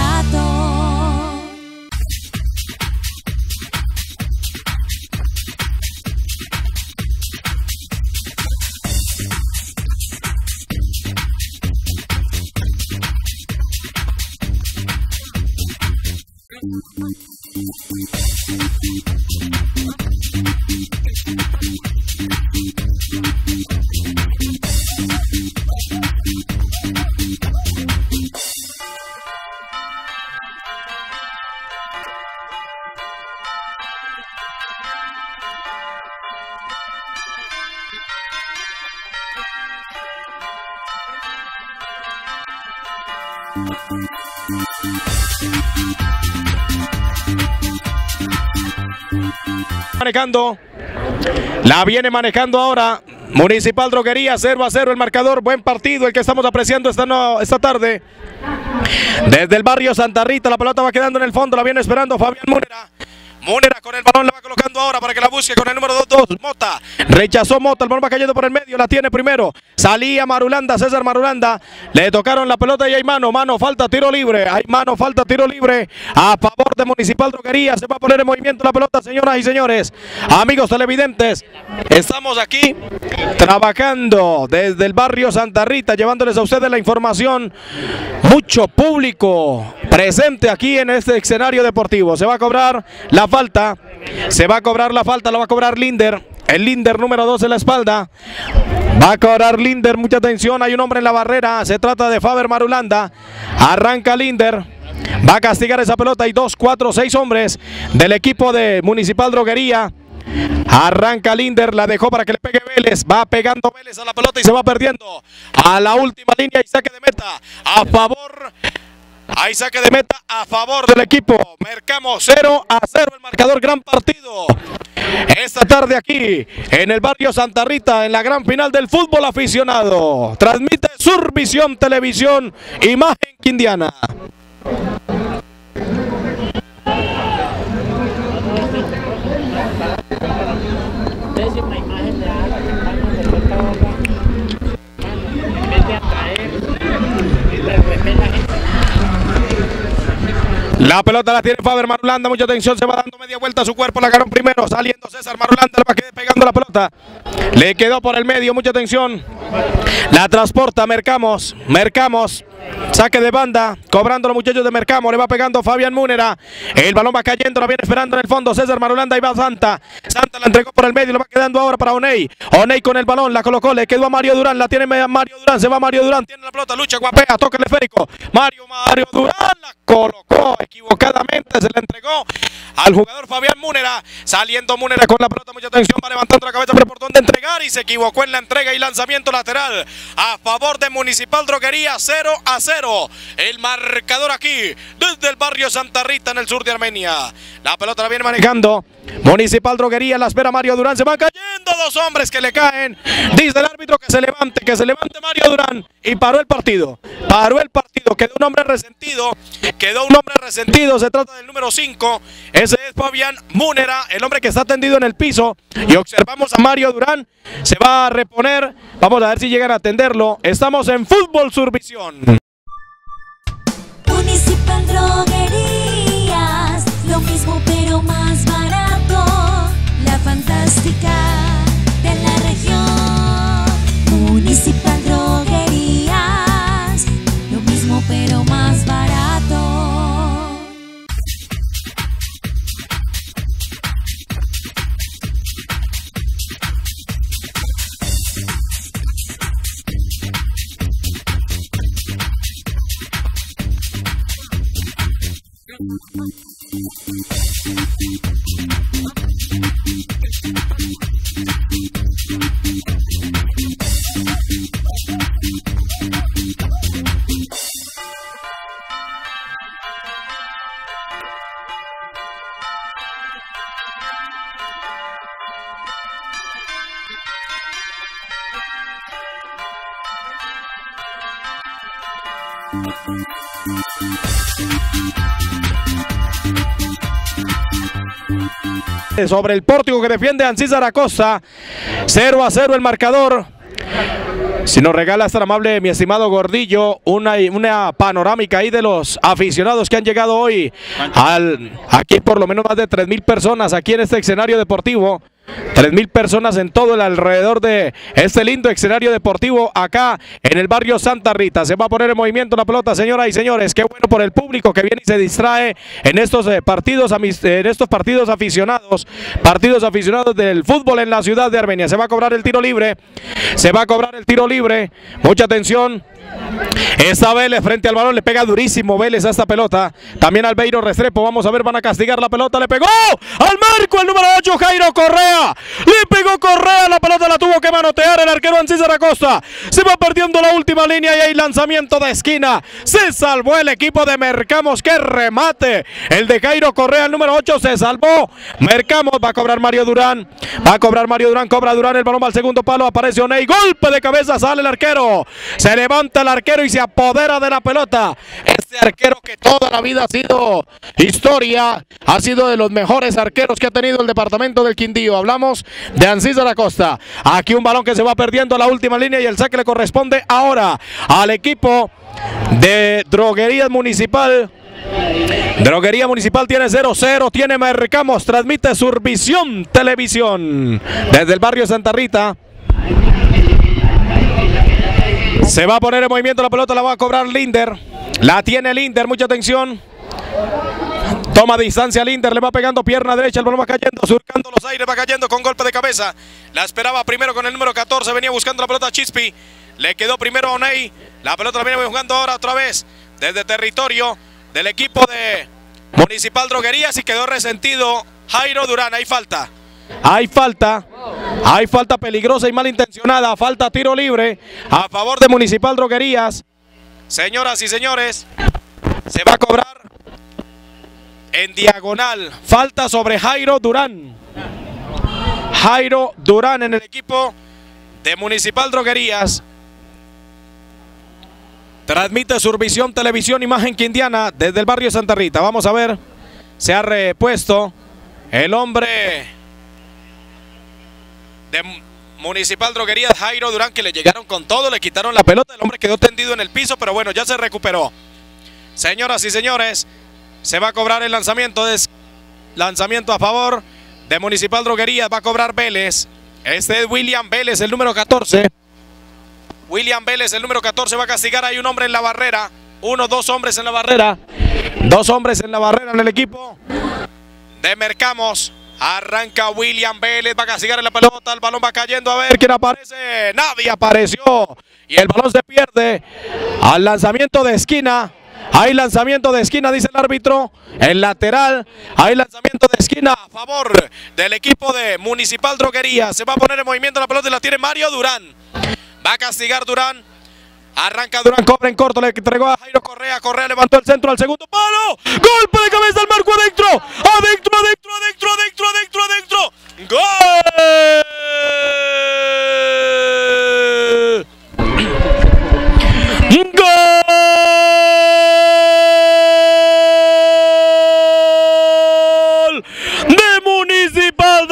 Manejando, la viene manejando ahora Municipal Droguería, cero a cero el marcador, buen partido el que estamos apreciando esta, no, esta tarde. Desde el barrio Santa Rita, la pelota va quedando en el fondo, la viene esperando Fabián Múnera. Múnera con el balón, la va colocando ahora para que la busque con el número dos, Mota. Rechazó Mota, el balón va cayendo por el medio, la tiene primero. Salía Marulanda, César Marulanda. Le tocaron la pelota y hay mano, mano, falta, tiro libre. Hay mano, falta, tiro libre a favor de Municipal Droguería. Se va a poner en movimiento la pelota, señoras y señores. Amigos televidentes, estamos aquí trabajando desde el barrio Santa Rita, llevándoles a ustedes la información. Mucho público presente aquí en este escenario deportivo. Se va a cobrar la falta, se va a cobrar la falta, la va a cobrar Linder, el Linder número dos en la espalda, va a cobrar Linder, mucha atención, hay un hombre en la barrera, se trata de Faber Marulanda, arranca Linder, va a castigar esa pelota, hay dos, cuatro, seis hombres del equipo de Municipal Droguería. Arranca Linder, la dejó para que le pegue Vélez, va pegando Vélez a la pelota y se va perdiendo a la última línea y saque de meta a favor. Hay saque de meta a favor del equipo Mercamos, cero a cero el marcador, gran partido esta tarde aquí en el barrio Santa Rita en la gran final del fútbol aficionado. Transmite Survisión Televisión, Imagen Quindiana. La pelota la tiene Faber Marulanda, mucha atención, se va dando media vuelta a su cuerpo, la ganó primero, saliendo César Marulanda, le va pegando la pelota, le quedó por el medio, mucha atención, la transporta Mercamos, Mercamos, saque de banda, cobrando los muchachos de Mercamos, le va pegando Fabián Múnera, el balón va cayendo, la viene esperando en el fondo, César Marulanda, y va Santa, Santa la entregó por el medio, le va quedando ahora para Oney, Oney con el balón, la colocó, le quedó a Mario Durán, la tiene Mario Durán, se va Mario Durán, tiene la pelota, lucha, guapea, toca el esférico, Mario, Mario Durán, la colocó, equivocadamente se le entregó al jugador Fabián Múnera, saliendo Múnera con la pelota, mucha atención, va levantando la cabeza, pero por dónde entregar, y se equivocó en la entrega y lanzamiento lateral a favor de Municipal Droguería. Cero a cero el marcador aquí desde el barrio Santa Rita en el sur de Armenia. La pelota la viene manejando Municipal Droguería, la espera Mario Durán, se van cayendo dos hombres que le caen, dice el árbitro que se levante, que se levante Mario Durán, y paró el partido, paró el partido, quedó un hombre resentido, quedó un hombre resentido, se trata del número cinco, ese es Fabián Múnera, el hombre que está tendido en el piso, y observamos a Mario Durán, se va a reponer, vamos a ver si llegan a atenderlo, estamos en Fútbol Survisión. Municipal Droguerías, lo mismo pero más barato, la fantástica de la región. Municipal Droguerías, lo mismo pero más barato. Sobre el pórtico que defiende Ancísar Acosta, cero a cero el marcador. Si nos regala tan amable mi estimado Gordillo una, una panorámica ahí de los aficionados que han llegado hoy al, aquí por lo menos más de tres mil personas aquí en este escenario deportivo. tres mil personas en todo el alrededor de este lindo escenario deportivo acá en el barrio Santa Rita. Se va a poner en movimiento la pelota, señoras y señores. Qué bueno por el público que viene y se distrae en estos eh, partidos en estos partidos aficionados, partidos aficionados del fútbol en la ciudad de Armenia. Se va a cobrar el tiro libre, se va a cobrar el tiro libre. Mucha atención. Esta Vélez frente al balón, le pega durísimo Vélez a esta pelota. También Albeiro Restrepo, vamos a ver, van a castigar la pelota, le pegó al marco el número ocho, Jairo Correa. Le pegó Correa, la pelota la tuvo que manotear el arquero Ancísar Acosta. Se va perdiendo la última línea y hay lanzamiento de esquina. Se salvó el equipo de Mercamos, qué remate. El de Jairo Correa, el número ocho, se salvó. Mercamos, va a cobrar Mario Durán. Va a cobrar Mario Durán, cobra Durán, el balón va al segundo palo, aparece Oney, golpe de cabeza, sale el arquero. Se levanta el arquero y se apodera de la pelota. Este arquero que toda la vida ha sido historia, ha sido de los mejores arqueros que ha tenido el departamento del Quindío. Hablamos de Ancísar Acosta. Aquí un balón que se va perdiendo la última línea y el saque le corresponde ahora al equipo de Droguerías Municipal. Droguería Municipal tiene cero cero, tiene Mercamos, transmite Survisión Televisión desde el barrio Santa Rita. Se va a poner en movimiento la pelota, la va a cobrar Linder. La tiene Linder, mucha atención. Toma distancia Linder, le va pegando pierna derecha, el balón va cayendo, surcando los aires, va cayendo con golpe de cabeza. La esperaba primero con el número catorce, venía buscando la pelota Chispi. Le quedó primero a Oney. La pelota la viene jugando ahora otra vez desde territorio del equipo de Municipal Droguerías y quedó resentido Jairo Durán. Hay falta. Hay falta, hay falta peligrosa y malintencionada, falta tiro libre a favor de Municipal Droguerías. Señoras y señores, se va a cobrar en diagonal, falta sobre Jairo Durán. Jairo Durán en el equipo de Municipal Droguerías. Transmite Survisión Televisión, imagen quindiana desde el barrio Santa Rita. Vamos a ver, se ha repuesto el hombre de Municipal Droguerías, Jairo Durán, que le llegaron con todo, le quitaron la pelota, el hombre quedó tendido en el piso, pero bueno, ya se recuperó. Señoras y señores, se va a cobrar el lanzamiento, de lanzamiento a favor de Municipal Droguerías, va a cobrar Vélez. Este es William Vélez, el número catorce. William Vélez, el número catorce, va a castigar, hay un hombre en la barrera, uno, dos hombres en la barrera, dos hombres en la barrera en el equipo de Mercamos. Arranca William Vélez, va a castigar en la pelota, el balón va cayendo, a ver quién aparece, nadie apareció y el balón se pierde al lanzamiento de esquina. Hay lanzamiento de esquina, dice el árbitro. El lateral. Hay lanzamiento de esquina a favor del equipo de Municipal Droguería. Se va a poner en movimiento la pelota y la tiene Mario Durán. Va a castigar Durán. Arranca Durán, cobra en corto, le entregó a Jairo Correa. Correa levantó el centro al segundo palo. Golpe de cabeza al marco adentro. Adentro, adentro, adentro, adentro, adentro, adentro. ¡Gol! ¡Gol! De Municipal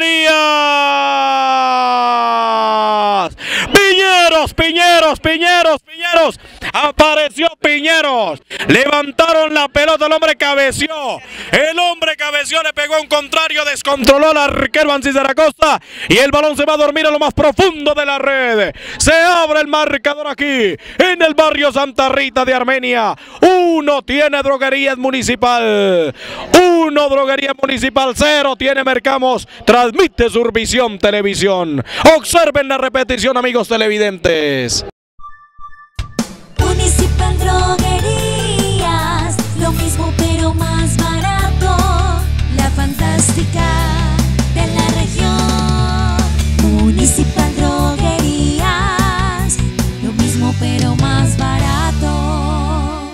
Droguerías. Piñeros, Piñeros, Piñeros, Piñeros. Apareció Piñeros. Levantaron la pelota, el hombre cabeció. El hombre cabeció, le pegó a un contrario, descontroló al arquero Ancísar Acosta y el balón se va a dormir a lo más profundo de la red. Se abre el marcador aquí en el barrio Santa Rita de Armenia. Uno tiene Droguerías Municipal. Uno Droguerías Municipal. Cero tiene Mercamos. Transmite Survisión Televisión. Observen la repetición, amigos televidentes. Municipal Droguerías, lo mismo pero más barato. La fantástica de la región. Municipal Droguerías, lo mismo pero más barato.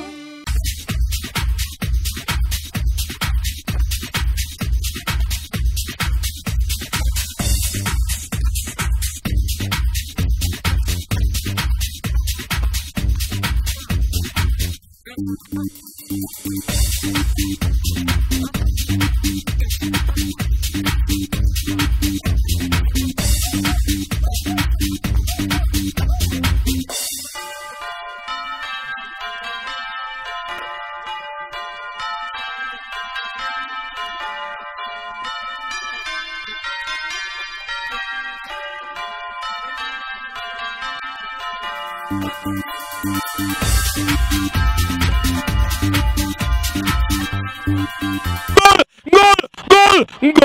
¡Gol! ¡Gol! ¡Gol! ¡Gol!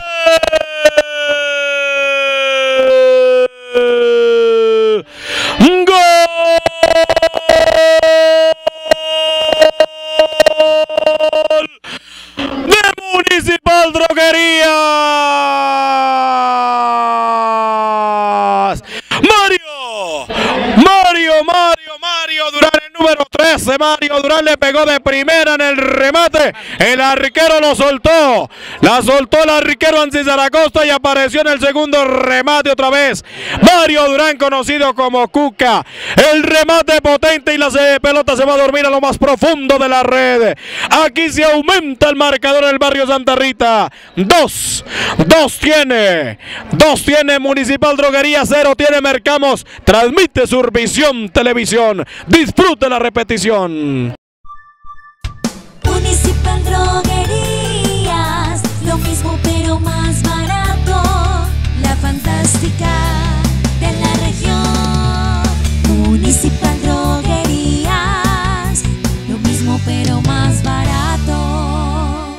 ¡Gol! ¡De Municipal Droguerías! ¡Mario! ¡Mario, Mario, Mario Durán, el número trece! Mario Durán le pegó de primera en el remate. El arquero lo soltó. La soltó el arquero Ancísar Acosta y apareció en el segundo remate otra vez. Mario Durán, conocido como Cuca. El remate potente y la pelota se va a dormir a lo más profundo de la red. Aquí se aumenta el marcador en el barrio Santa Rita. Dos. Dos tiene. Dos tiene Municipal Droguería. Cero tiene Mercamos. Transmite Survisión Televisión. Disfrute la repetición. Municipal Droguerías, lo mismo pero más barato. La fantástica de la región. Municipal Droguerías, lo mismo pero más barato.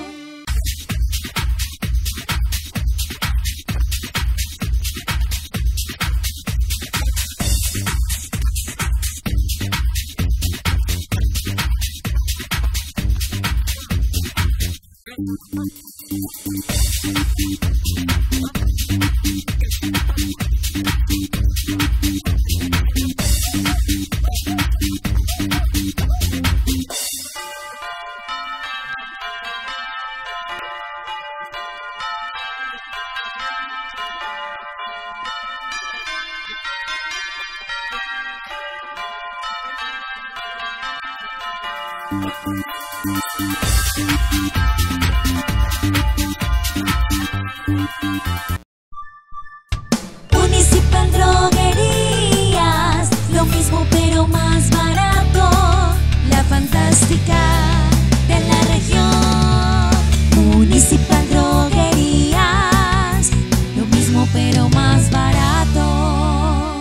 Municipal Droguerías, lo mismo pero más barato. La fantástica de la región. Municipal Droguerías, lo mismo pero más barato.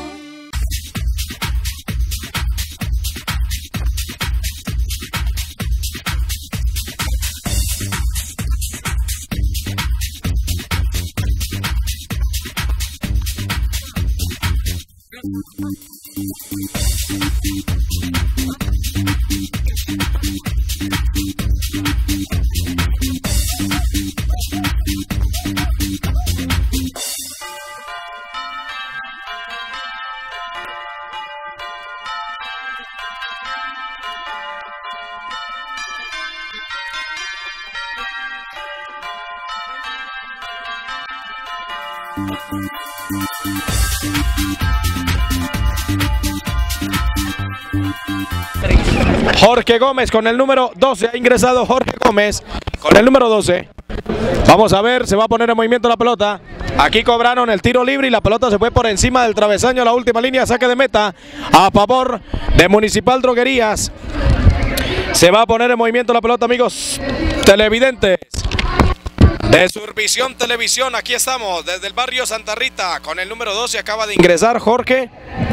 Jorge Gómez con el número doce. Ha ingresado Jorge Gómez con el número doce. Vamos a ver, se va a poner en movimiento la pelota. Aquí cobraron el tiro libre y la pelota se fue por encima del travesaño a la última línea, saque de meta a favor de Municipal Droguerías. Se va a poner en movimiento la pelota, amigos televidentes de Survisión Televisión. Aquí estamos desde el barrio Santa Rita con el número doce. Acaba de ingresar Jorge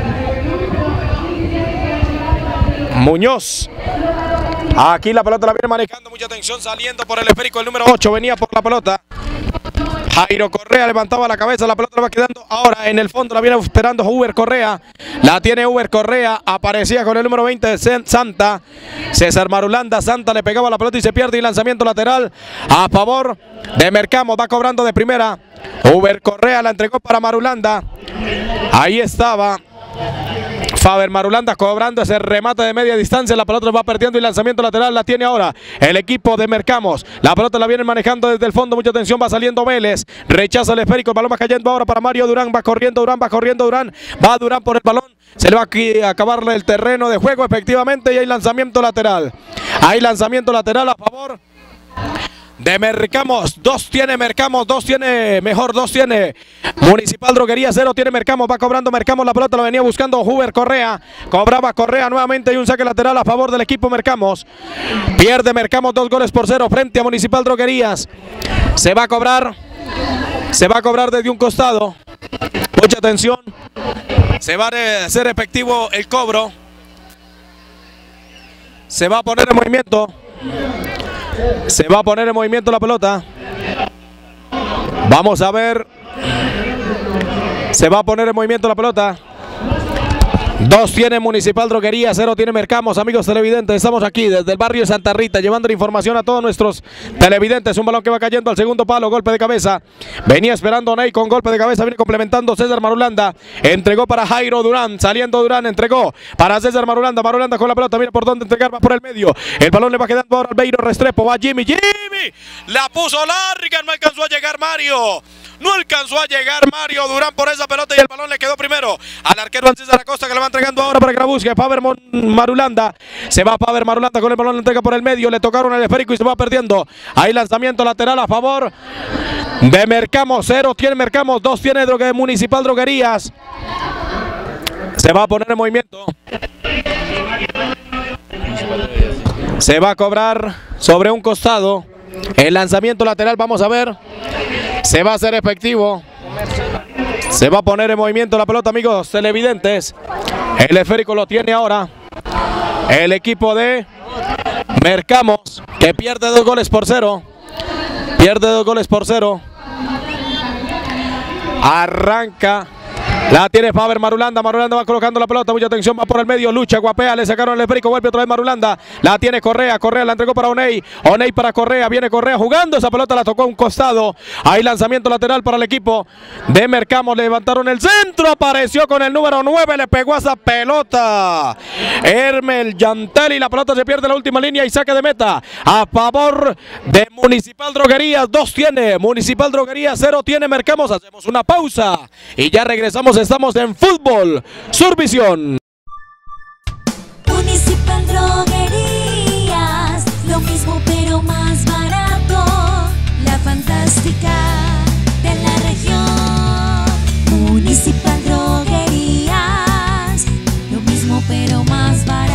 Muñoz. Aquí la pelota la viene manejando, mucha atención, saliendo por el esférico el número ocho, venía por la pelota. Jairo Correa levantaba la cabeza, la pelota la va quedando ahora en el fondo, la viene esperando Uber Correa. La tiene Uber Correa, aparecía con el número veinte Santa. César Marulanda, Santa le pegaba la pelota y se pierde, y lanzamiento lateral a favor de Mercamos, va cobrando de primera. Uber Correa la entregó para Marulanda. Ahí estaba Faber Marulanda cobrando ese remate de media distancia, la pelota va perdiendo y lanzamiento lateral la tiene ahora el equipo de Mercamos. La pelota la vienen manejando desde el fondo, mucha atención, va saliendo Vélez, rechaza el esférico, el balón va cayendo ahora para Mario Durán, va corriendo Durán, va corriendo Durán, va Durán por el balón, se le va aquí a acabar el terreno de juego efectivamente y hay lanzamiento lateral. Hay lanzamiento lateral a favor de Mercamos. Dos tiene Mercamos, dos tiene, mejor, dos tiene Municipal Droguería, cero tiene Mercamos, va cobrando Mercamos, la pelota la venía buscando Uber Correa, cobraba Correa nuevamente y un saque lateral a favor del equipo Mercamos. Pierde Mercamos dos goles por cero frente a Municipal Droguerías. Se va a cobrar, se va a cobrar desde un costado, mucha atención, se va a hacer efectivo el cobro, se va a poner en movimiento. Se va a poner en movimiento la pelota. Vamos a ver. Se va a poner en movimiento la pelota. Dos tiene Municipal Droguería, cero tiene Mercamos. Amigos televidentes, estamos aquí desde el barrio Santa Rita llevando la información a todos nuestros televidentes. Un balón que va cayendo al segundo palo, golpe de cabeza. Venía esperando Ney con golpe de cabeza, viene complementando César Marulanda. Entregó para Jairo Durán, saliendo Durán, entregó para César Marulanda. Marulanda con la pelota, viene por donde entregar, va por el medio. El balón le va quedando ahora al Beiro Restrepo, va Jimmy, Jimmy. La puso larga, no alcanzó a llegar Mario. No alcanzó a llegar Mario Durán por esa pelota y el balón le quedó primero al arquero Ancís Acosta, que le va entregando ahora para que la busque. Faber Marulanda, se va Faber Marulanda con el balón, le entrega por el medio, le tocaron el esférico y se va perdiendo. Hay lanzamiento lateral a favor de Mercamos, cero tiene Mercamos, dos tiene Drogue Municipal Droguerías. Se va a poner en movimiento. Se va a cobrar sobre un costado. El lanzamiento lateral, vamos a ver. Se va a hacer efectivo. Se va a poner en movimiento la pelota, amigos televidentes. El esférico lo tiene ahora el equipo de Mercamos, que pierde dos goles por cero. Pierde dos goles por cero. Arranca. La tiene Faber Marulanda, Marulanda va colocando la pelota, mucha atención, va por el medio, lucha, guapea, le sacaron el esférico, vuelve otra vez Marulanda, la tiene Correa, Correa la entregó para Oney, Oney para Correa, viene Correa jugando, esa pelota la tocó a un costado, hay lanzamiento lateral para el equipo de Mercamos, levantaron el centro, apareció con el número nueve, le pegó a esa pelota Hermel Yantel y la pelota se pierde en la última línea y saque de meta a favor de Municipal Droguerías. Dos tiene Municipal Droguerías, cero tiene Mercamos. Hacemos una pausa y ya regresamos. Estamos en Fútbol Survisión. Municipal Droguerías, lo mismo pero más barato. La fantástica de la región. Municipal Droguerías, lo mismo pero más barato.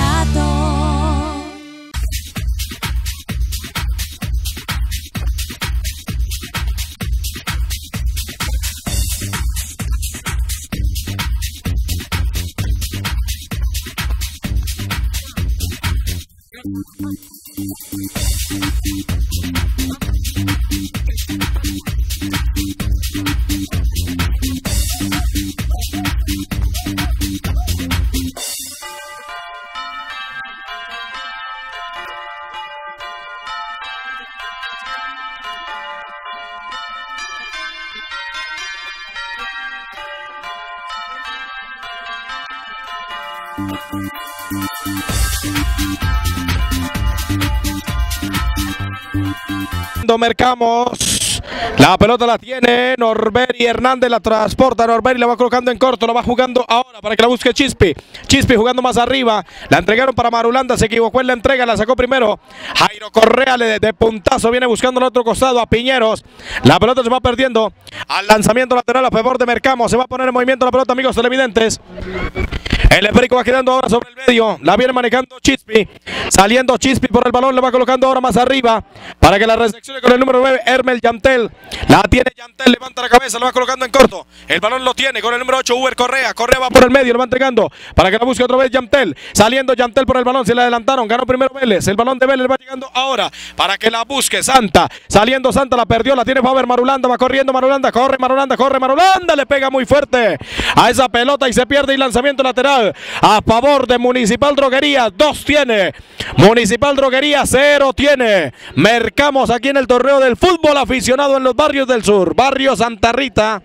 Mercamos La pelota la tiene Norberi Hernández, la transporta Norberi, la va colocando en corto, la va jugando ahora para que la busque Chispi. Chispi jugando más arriba, la entregaron para Marulanda, se equivocó en la entrega, la sacó primero. Jairo Correa le, de puntazo viene buscando al otro costado a Piñeros. La pelota se va perdiendo al lanzamiento lateral a favor de Mercamos. Se va a poner en movimiento la pelota, amigos televidentes. El esférico va quedando ahora sobre el medio, la viene manejando Chispi, saliendo Chispi por el balón, le va colocando ahora más arriba para que la recepcione con el número nueve, Hermel Yantel. La tiene Yantel, levanta la cabeza, la va colocando en corto, el balón lo tiene con el número ocho, Uber Correa. Correa va por el medio, lo va entregando para que la busque otra vez Yantel, saliendo Yantel por el balón, se le adelantaron, ganó primero Vélez, el balón de Vélez va llegando ahora para que la busque Santa, saliendo Santa, la perdió, la tiene Faber Marulanda, va corriendo Marulanda, corre Marulanda, corre Marulanda, le pega muy fuerte a esa pelota y se pierde y lanzamiento lateral a favor de Municipal Droguerías. Dos tiene Municipal Droguerías, cero tiene Mercamos aquí en el torneo del fútbol aficionado en los barrios del sur, barrio Santa Rita.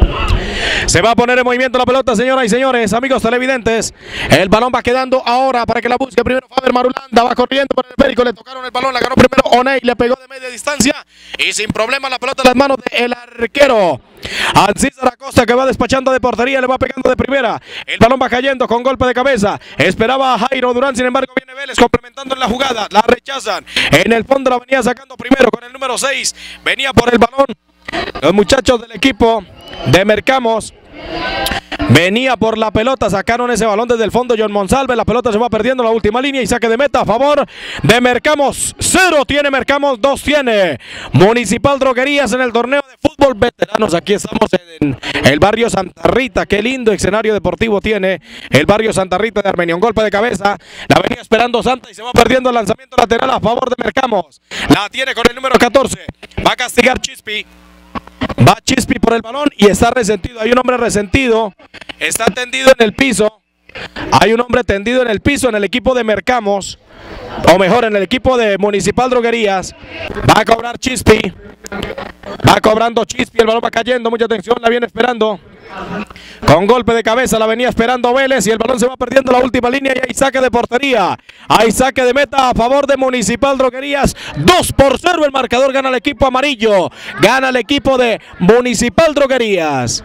Se va a poner en movimiento la pelota, señoras y señores, amigos televidentes. El balón va quedando ahora para que la busque primero Faber Marulanda, va corriendo por el esférico, le tocaron el balón, la ganó primero Oney, le pegó de media distancia y sin problema la pelota en las manos del arquero Ancísar Acosta, que va despachando de portería, le va pegando de primera. El balón va cayendo con golpe de cabeza. Esperaba a Jairo Durán, sin embargo viene Vélez complementando en la jugada. La rechazan. En el fondo la venía sacando primero con el número seis. Venía por el balón los muchachos del equipo de Mercamos. Venía por la pelota, sacaron ese balón desde el fondo John Monsalve, la pelota se va perdiendo la última línea y saque de meta a favor de Mercamos. Cero tiene Mercamos, dos tiene Municipal Droguerías en el torneo de fútbol veteranos. Aquí estamos en el barrio Santa Rita, qué lindo escenario deportivo tiene el barrio Santa Rita de Armenia. Un golpe de cabeza, la venía esperando Santa y se va perdiendo el lanzamiento lateral a favor de Mercamos. La tiene con el número catorce, va a castigar Chispi. Va Chispi por el balón y está resentido. Hay un hombre resentido. Está tendido en el piso. Hay un hombre tendido en el piso en el equipo de Mercamos. O mejor, en el equipo de Municipal Droguerías. Va a cobrar Chispi. Va cobrando Chispi. El balón va cayendo. Mucha atención. La viene esperando. Con golpe de cabeza la venía esperando Vélez y el balón se va perdiendo la última línea y hay saque de portería. Hay saque de meta a favor de Municipal Droguerías. dos por cero el marcador, gana el equipo amarillo. Gana el equipo de Municipal Droguerías.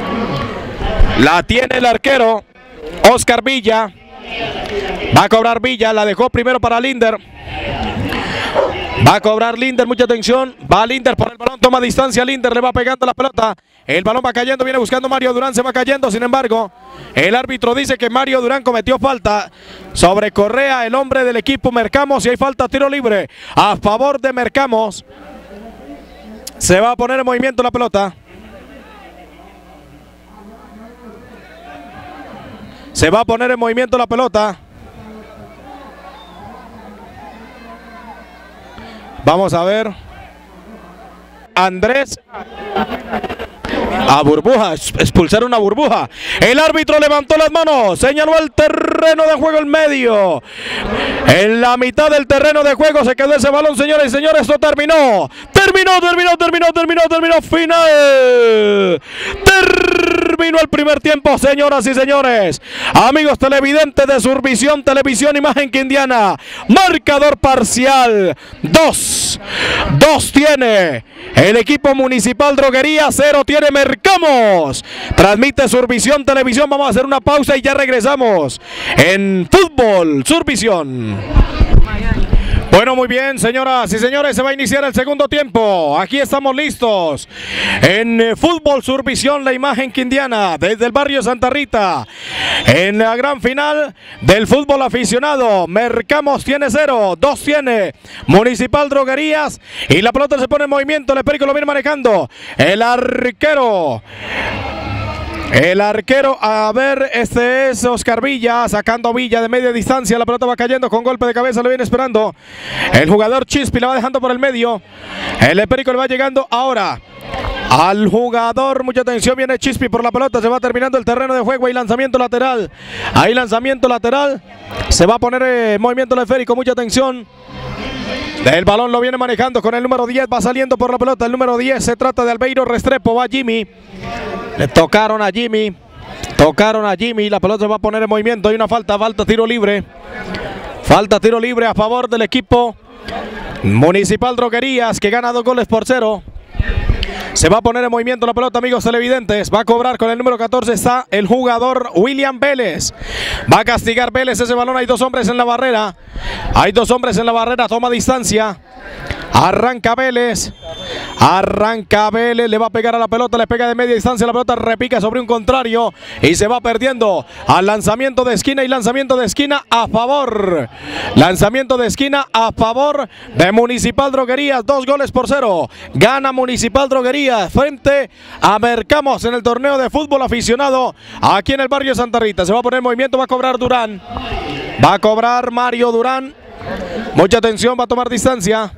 La tiene el arquero Oscar Villa. Va a cobrar Villa, la dejó primero para Linder. Va a cobrar Linder, mucha atención. Va Linder por el balón, toma distancia. Linder le va pegando la pelota. El balón va cayendo, viene buscando Mario Durán, se va cayendo. Sin embargo, el árbitro dice que Mario Durán cometió falta sobre Correa, el hombre del equipo Mercamos. Y hay falta, tiro libre a favor de Mercamos. Se va a poner en movimiento la pelota. Se va a poner en movimiento la pelota. Vamos a ver. Andrés. A burbuja, expulsaron a burbuja. El árbitro levantó las manos, señaló el terreno de juego en medio. En la mitad del terreno de juego se quedó ese balón, señores y señores. Esto terminó. Terminó, terminó, terminó, terminó, terminó. Final. Terminó el primer tiempo, señoras y señores. Amigos televidentes de Survisión Televisión Imagen Quindiana. Marcador parcial. Dos. Dos tiene el equipo Municipal Droguería, cero tiene Mercamos. Transmite Survisión Televisión. Vamos a hacer una pausa y ya regresamos en Fútbol Survisión. Bueno, muy bien, señoras y señores, se va a iniciar el segundo tiempo. Aquí estamos listos en eh, Fútbol Survisión, la imagen quindiana, desde el barrio Santa Rita. En la gran final del fútbol aficionado, Mercamos tiene cero, dos tiene Municipal Droguerías. Y la pelota se pone en movimiento, el Espérico lo viene manejando. El arquero. El arquero, a ver, este es Oscar Villa, sacando Villa de media distancia, la pelota va cayendo con golpe de cabeza, lo viene esperando. El jugador Chispi la va dejando por el medio. El Espérico le va llegando ahora al jugador, mucha atención, viene Chispi por la pelota, se va terminando el terreno de juego, hay lanzamiento lateral. Hay lanzamiento lateral, se va a poner en movimiento el esférico, mucha atención. El balón lo viene manejando con el número diez, va saliendo por la pelota, el número diez se trata de Albeiro Restrepo, va Jimmy. Le tocaron a Jimmy, tocaron a Jimmy, la pelota se va a poner en movimiento, hay una falta, falta, tiro libre. Falta, tiro libre a favor del equipo Municipal Droguerías, que gana dos goles por cero. Se va a poner en movimiento la pelota, amigos televidentes. Va a cobrar con el número catorce, está el jugador William Vélez. Va a castigar Vélez ese balón, hay dos hombres en la barrera. Hay dos hombres en la barrera, toma distancia. Arranca Vélez, arranca Vélez, le va a pegar a la pelota, le pega de media distancia, la pelota repica sobre un contrario y se va perdiendo al lanzamiento de esquina y lanzamiento de esquina a favor. Lanzamiento de esquina a favor de Municipal Droguerías, dos goles por cero. Gana Municipal Droguerías frente a Mercamos en el torneo de fútbol aficionado aquí en el barrio Santa Rita. Se va a poner en movimiento, va a cobrar Durán, va a cobrar Mario Durán. Mucha atención, va a tomar distancia.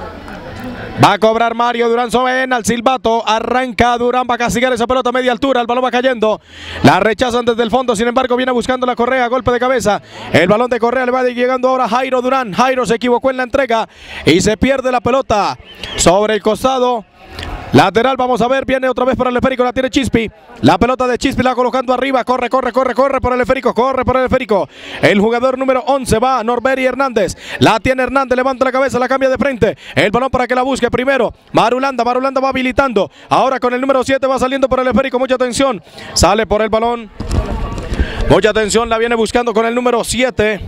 Va a cobrar Mario Durán sobre al silbato, arranca Durán, va a castigar esa pelota a media altura, el balón va cayendo, la rechazan desde el fondo, sin embargo viene buscando la Correa, golpe de cabeza, el balón de Correa le va llegando ahora Jairo Durán, Jairo se equivocó en la entrega y se pierde la pelota sobre el costado. Lateral, vamos a ver, viene otra vez por el esférico, la tiene Chispi, la pelota de Chispi la colocando arriba, corre, corre, corre, corre por el esférico, corre por el esférico, el jugador número once va, Norberi Hernández, la tiene Hernández, levanta la cabeza, la cambia de frente, el balón para que la busque primero, Marulanda, Marulanda va habilitando, ahora con el número siete va saliendo por el esférico, mucha atención, sale por el balón, mucha atención, la viene buscando con el número siete,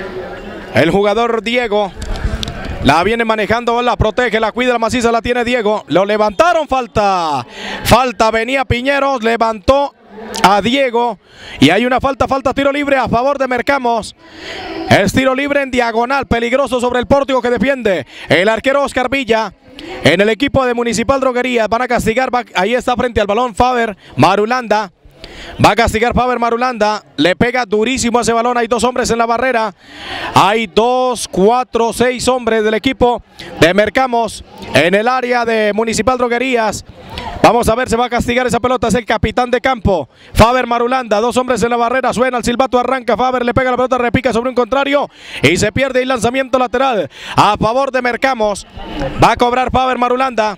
el jugador Diego. La viene manejando, la protege, la cuida, la maciza, la tiene Diego. Lo levantaron, falta. Falta, venía Piñeros, levantó a Diego. Y hay una falta, falta, tiro libre a favor de Mercamos. Es tiro libre en diagonal, peligroso sobre el pórtico que defiende el arquero Oscar Villa. En el equipo de Municipal Droguería van a castigar, va, ahí está frente al balón Faber Marulanda. Va a castigar Faber Marulanda, le pega durísimo a ese balón, hay dos hombres en la barrera, hay dos, cuatro, seis hombres del equipo de Mercamos en el área de Municipal Droguerías. Vamos a ver, se va a castigar esa pelota, es el capitán de campo, Faber Marulanda, dos hombres en la barrera, suena el silbato, arranca Faber, le pega la pelota, repica sobre un contrario y se pierde el lanzamiento lateral a favor de Mercamos. Va a cobrar Faber Marulanda.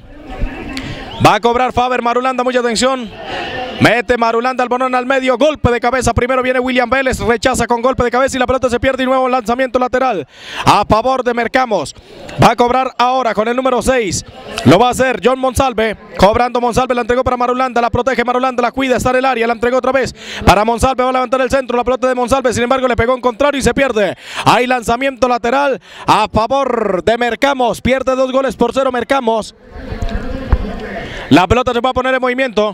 Va a cobrar Faber Marulanda, mucha atención. Mete Marulanda el balón al medio, golpe de cabeza, primero viene William Vélez, rechaza con golpe de cabeza y la pelota se pierde y nuevo lanzamiento lateral a favor de Mercamos. Va a cobrar ahora con el número seis, lo va a hacer John Monsalve, cobrando Monsalve, la entregó para Marulanda, la protege Marulanda, la cuida, está en el área, la entregó otra vez para Monsalve, va a levantar el centro, la pelota de Monsalve, sin embargo le pegó en contrario y se pierde. Hay lanzamiento lateral a favor de Mercamos, pierde dos goles por cero Mercamos. La pelota se va a poner en movimiento.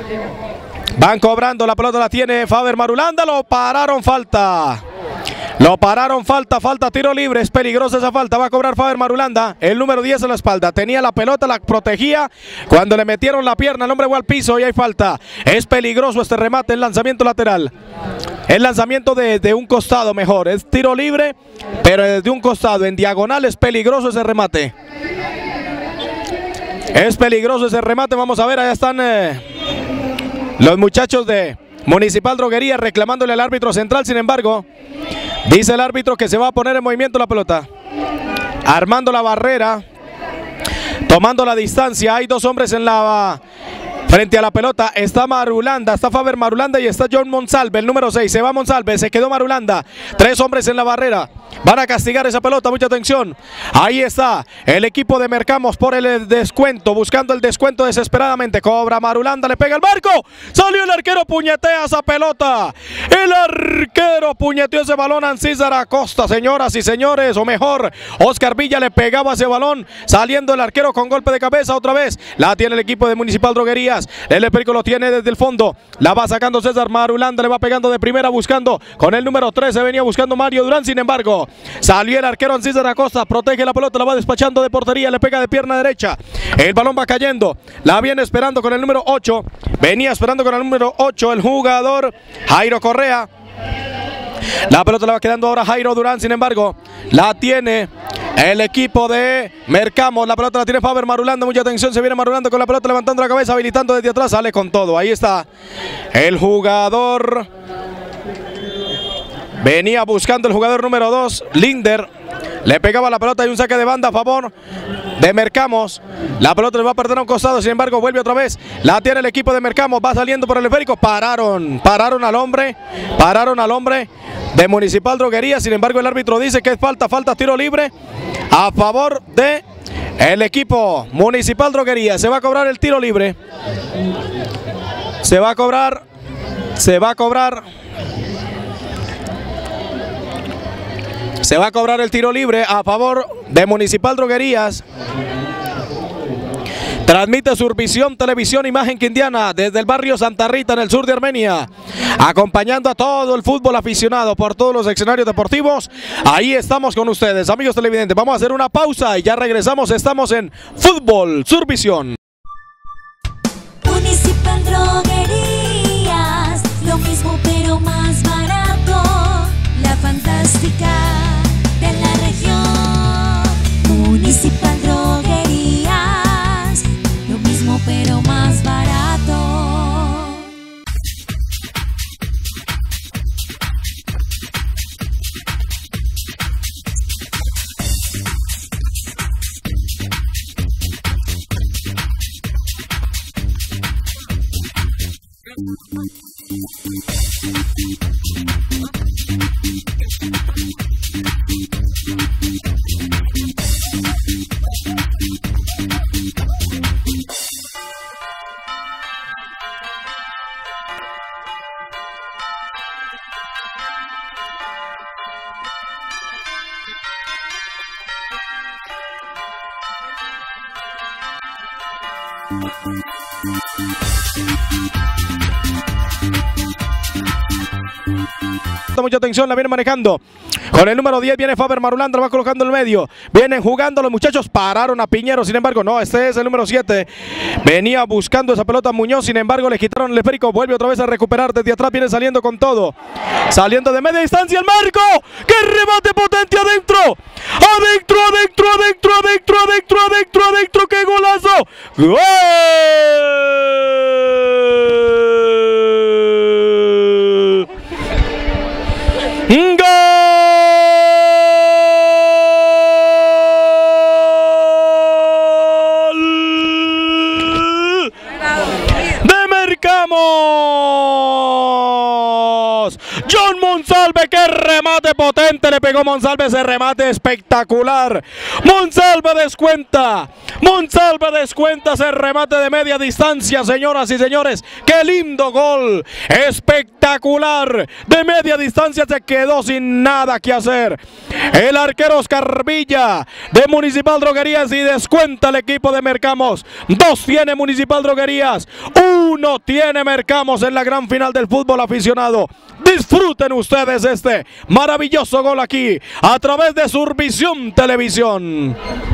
Van cobrando, la pelota la tiene Faber Marulanda, lo pararon, falta. Lo pararon, falta, falta, tiro libre, es peligrosa esa falta, va a cobrar Faber Marulanda, el número diez en la espalda, tenía la pelota, la protegía, cuando le metieron la pierna, el hombre fue al piso y hay falta. Es peligroso este remate, el lanzamiento lateral. El lanzamiento de, de un costado mejor, es tiro libre, pero desde un costado, en diagonal es peligroso ese remate. Es peligroso ese remate, vamos a ver, allá están eh, los muchachos de Municipal Droguería reclamándole al árbitro central, sin embargo, dice el árbitro que se va a poner en movimiento la pelota. Armando la barrera, tomando la distancia, hay dos hombres en la... Frente a la pelota está Marulanda, está Faber Marulanda y está John Monsalve, el número seis, se va Monsalve, se quedó Marulanda, tres hombres en la barrera, van a castigar esa pelota, mucha atención, ahí está el equipo de Mercamos por el descuento, buscando el descuento desesperadamente, cobra Marulanda, le pega el marco, salió el arquero, puñetea esa pelota, el arquero puñeteó ese balón a César Acosta, señoras y señores, o mejor, Oscar Villa le pegaba ese balón, saliendo el arquero con golpe de cabeza otra vez, la tiene el equipo de Municipal Droguerías. El esférico lo tiene desde el fondo, la va sacando César Marulanda, le va pegando de primera buscando con el número trece, venía buscando Mario Durán, sin embargo salió el arquero Ancísar Acosta, protege la pelota, la va despachando de portería, le pega de pierna derecha, el balón va cayendo, la viene esperando con el número ocho, venía esperando con el número ocho el jugador Jairo Correa. La pelota la va quedando ahora Jairo Durán, sin embargo la tiene el equipo de Mercamos, la pelota la tiene Faber Marulanda, mucha atención, se viene Marulanda con la pelota levantando la cabeza, habilitando desde atrás, sale con todo, ahí está el jugador, venía buscando el jugador número dos, Linder, le pegaba la pelota y un saque de banda a favor de Mercamos, la pelota le va a perder a un costado, sin embargo vuelve otra vez, la tiene el equipo de Mercamos, va saliendo por el esférico, pararon, pararon al hombre, pararon al hombre de Municipal Droguería, sin embargo el árbitro dice que es falta, falta, tiro libre a favor de El equipo Municipal Droguería se va a cobrar el tiro libre. Se va a cobrar. Se va a cobrar. Se va a cobrar el tiro libre a favor de Municipal Droguerías. Transmite Survisión Televisión Imagen Quindiana desde el barrio Santa Rita en el sur de Armenia, acompañando a todo el fútbol aficionado por todos los escenarios deportivos. Ahí estamos con ustedes, amigos televidentes. Vamos a hacer una pausa y ya regresamos. Estamos en Fútbol Survisión. Municipal Droguerías, lo mismo pero más barato. La fantástica de la región. Municipal Droguerías, lo mismo pero más barato. Mucha atención, la viene manejando. Con el número diez viene Faber Marulanda, lo va colocando en el medio. Vienen jugando los muchachos, pararon a Piñero, sin embargo, no, este es el número siete. Venía buscando esa pelota Muñoz, sin embargo, le quitaron el esférico. Vuelve otra vez a recuperar desde atrás, viene saliendo con todo. Saliendo de media distancia el marco. ¡Qué remate potente adentro! ¡Adentro, adentro, adentro, adentro, adentro, adentro, adentro! ¡Qué golazo! ¡Gol! ¡Gol! ¡De Mercamos! John Monsalve, qué remate potente le pegó Monsalve, ese remate espectacular. Monsalve descuenta, Monsalve descuenta ese remate de media distancia, señoras y señores. Qué lindo gol, espectacular. De media distancia se quedó sin nada que hacer el arquero Oscar Villa de Municipal Droguerías y descuenta el equipo de Mercamos. Dos tiene Municipal Droguerías, uno tiene Mercamos en la gran final del fútbol aficionado. Disfruten ustedes este maravilloso gol aquí a través de Survisión Televisión.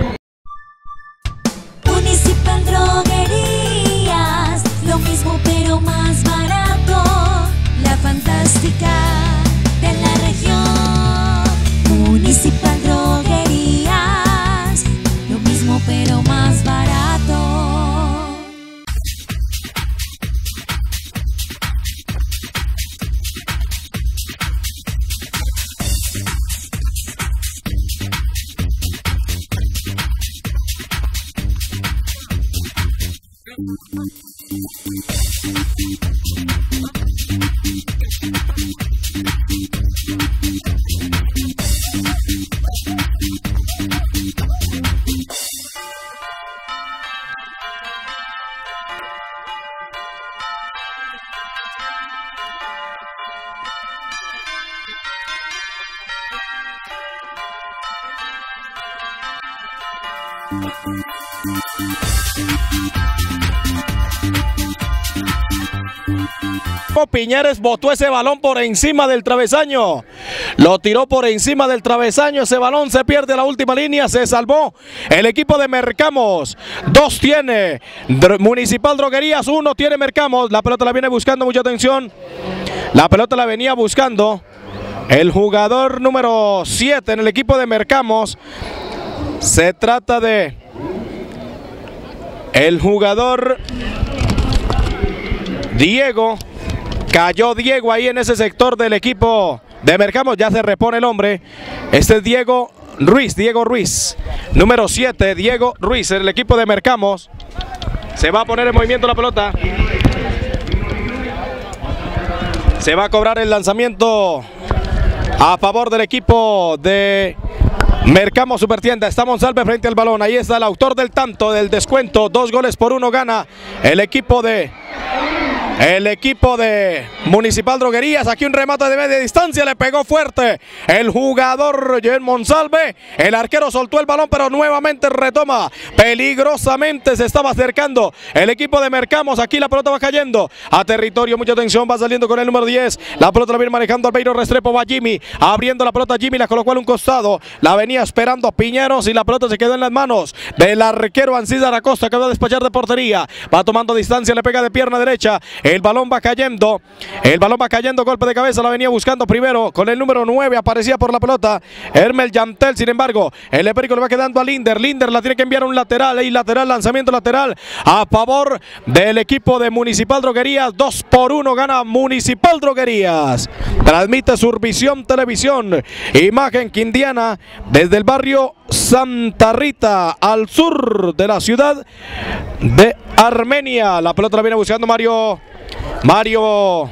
Municipal Droguerías, lo mismo pero más barato. La fantástica de la región. Municipal Droguerías, lo mismo pero más barato. Piñeres botó ese balón por encima del travesaño, lo tiró por encima del travesaño, ese balón se pierde la última línea, se salvó el equipo de Mercamos. Dos tiene Municipal Droguerías, uno tiene Mercamos. La pelota la viene buscando, mucha atención, la pelota la venía buscando el jugador número siete en el equipo de Mercamos. Se trata de el jugador Diego. Cayó Diego ahí en ese sector del equipo de Mercamos, ya se repone el hombre. Este es Diego Ruiz, Diego Ruiz, número siete, Diego Ruiz, el equipo de Mercamos. Se va a poner en movimiento la pelota. Se va a cobrar el lanzamiento a favor del equipo de Mercamos Supertienda, está Monsalve frente al balón, ahí está el autor del tanto, del descuento, dos goles por uno gana el equipo de... El equipo de Municipal Droguerías. Aquí un remate de media distancia, le pegó fuerte el jugador Jen Monsalve. El arquero soltó el balón, pero nuevamente retoma. Peligrosamente se estaba acercando el equipo de Mercamos. Aquí la pelota va cayendo a territorio, mucha atención, va saliendo con el número diez. La pelota la viene manejando Albeiro Restrepo, va Jimmy, abriendo la pelota Jimmy, la colocó a un costado. La venía esperando Piñeros y la pelota se quedó en las manos del arquero Ancísar Acosta, que va a despachar de portería. Va tomando distancia, le pega de pierna derecha. El balón va cayendo, el balón va cayendo, golpe de cabeza, la venía buscando primero con el número nueve, aparecía por la pelota Hermel Yantel, sin embargo, el Epérico le va quedando a Linder, Linder la tiene que enviar a un lateral, y lateral, lanzamiento lateral a favor del equipo de Municipal Droguerías, dos por uno gana Municipal Droguerías. Transmite Survisión Televisión, imagen quindiana desde el barrio Santa Rita, al sur de la ciudad de Armenia. La pelota la viene buscando Mario Mario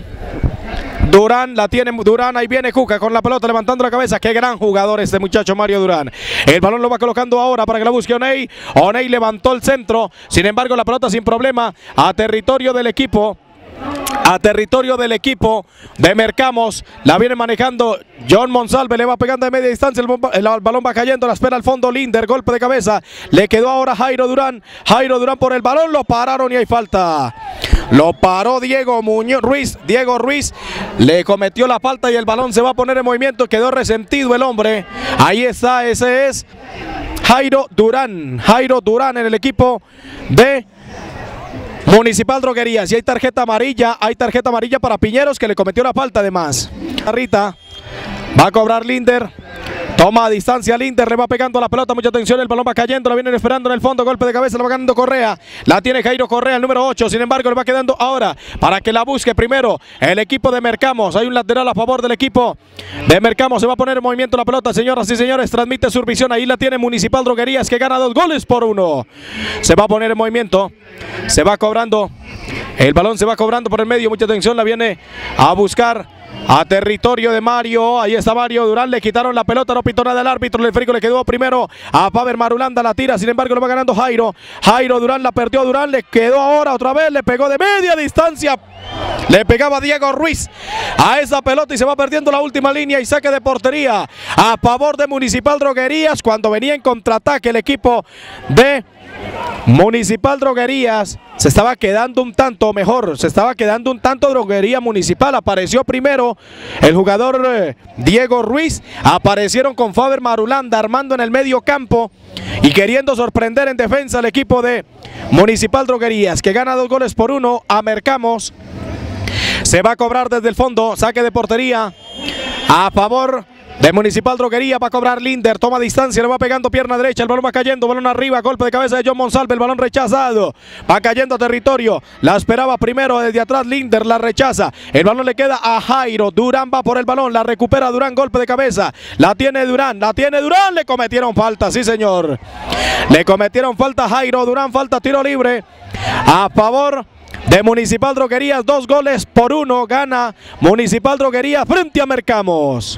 Durán, la tiene Durán, ahí viene Cuca con la pelota levantando la cabeza. Qué gran jugador este muchacho Mario Durán. El balón lo va colocando ahora para que la busque Oney. Oney levantó el centro, sin embargo la pelota sin problema a territorio del equipo. A territorio del equipo de Mercamos, la viene manejando John Monsalve, le va pegando de media distancia, el, el, el balón va cayendo, la espera al fondo Linder, golpe de cabeza, le quedó ahora Jairo Durán, Jairo Durán por el balón, lo pararon y hay falta. Lo paró Diego Muñoz Ruiz, Diego Ruiz le cometió la falta y el balón se va a poner en movimiento, quedó resentido el hombre. Ahí está, ese es Jairo Durán, Jairo Durán en el equipo de Municipal Droguerías. Y hay tarjeta amarilla, hay tarjeta amarilla para Piñeros, que le cometió la falta además. Rita va a cobrar Linder, toma a distancia Linder, le va pegando la pelota, mucha atención, el balón va cayendo, la vienen esperando en el fondo, golpe de cabeza, la va ganando Correa, la tiene Jairo Correa, el número ocho, sin embargo le va quedando ahora para que la busque primero el equipo de Mercamos. Hay un lateral a favor del equipo de Mercamos, se va a poner en movimiento la pelota, señoras y señores, transmite Survisión, ahí la tiene Municipal Droguerías, que gana dos goles por uno. Se va a poner en movimiento, se va cobrando, el balón se va cobrando por el medio, mucha atención, la viene a buscar a territorio de Mario, ahí está Mario Durán, le quitaron la pelota, no pitó nada del árbitro, el frico le quedó primero a Faber Marulanda, la tira, sin embargo lo va ganando Jairo, Jairo Durán la perdió Durán, le quedó ahora otra vez, le pegó de media distancia, le pegaba Diego Ruiz a esa pelota y se va perdiendo la última línea y saque de portería a favor de Municipal Droguerías, cuando venía en contraataque el equipo de Municipal Droguerías. Se estaba quedando un tanto mejor, se estaba quedando un tanto Droguería Municipal. Apareció primero el jugador eh, Diego Ruiz, aparecieron con Faber Marulanda armando en el medio campo y queriendo sorprender en defensa al equipo de Municipal Droguerías, que gana dos goles por uno a Mercamos. Se va a cobrar desde el fondo, saque de portería a favor de Municipal Droguería, va a cobrar Linder, toma distancia, le va pegando pierna derecha, el balón va cayendo, balón arriba, golpe de cabeza de John Monsalve, el balón rechazado, va cayendo a territorio, la esperaba primero desde atrás Linder, la rechaza, el balón le queda a Jairo, Durán va por el balón, la recupera Durán, golpe de cabeza, la tiene Durán, la tiene Durán, le cometieron falta, sí señor, le cometieron falta a Jairo Durán, falta tiro libre a favor de Municipal Droguerías, dos goles por uno gana Municipal Droguerías frente a Mercamos.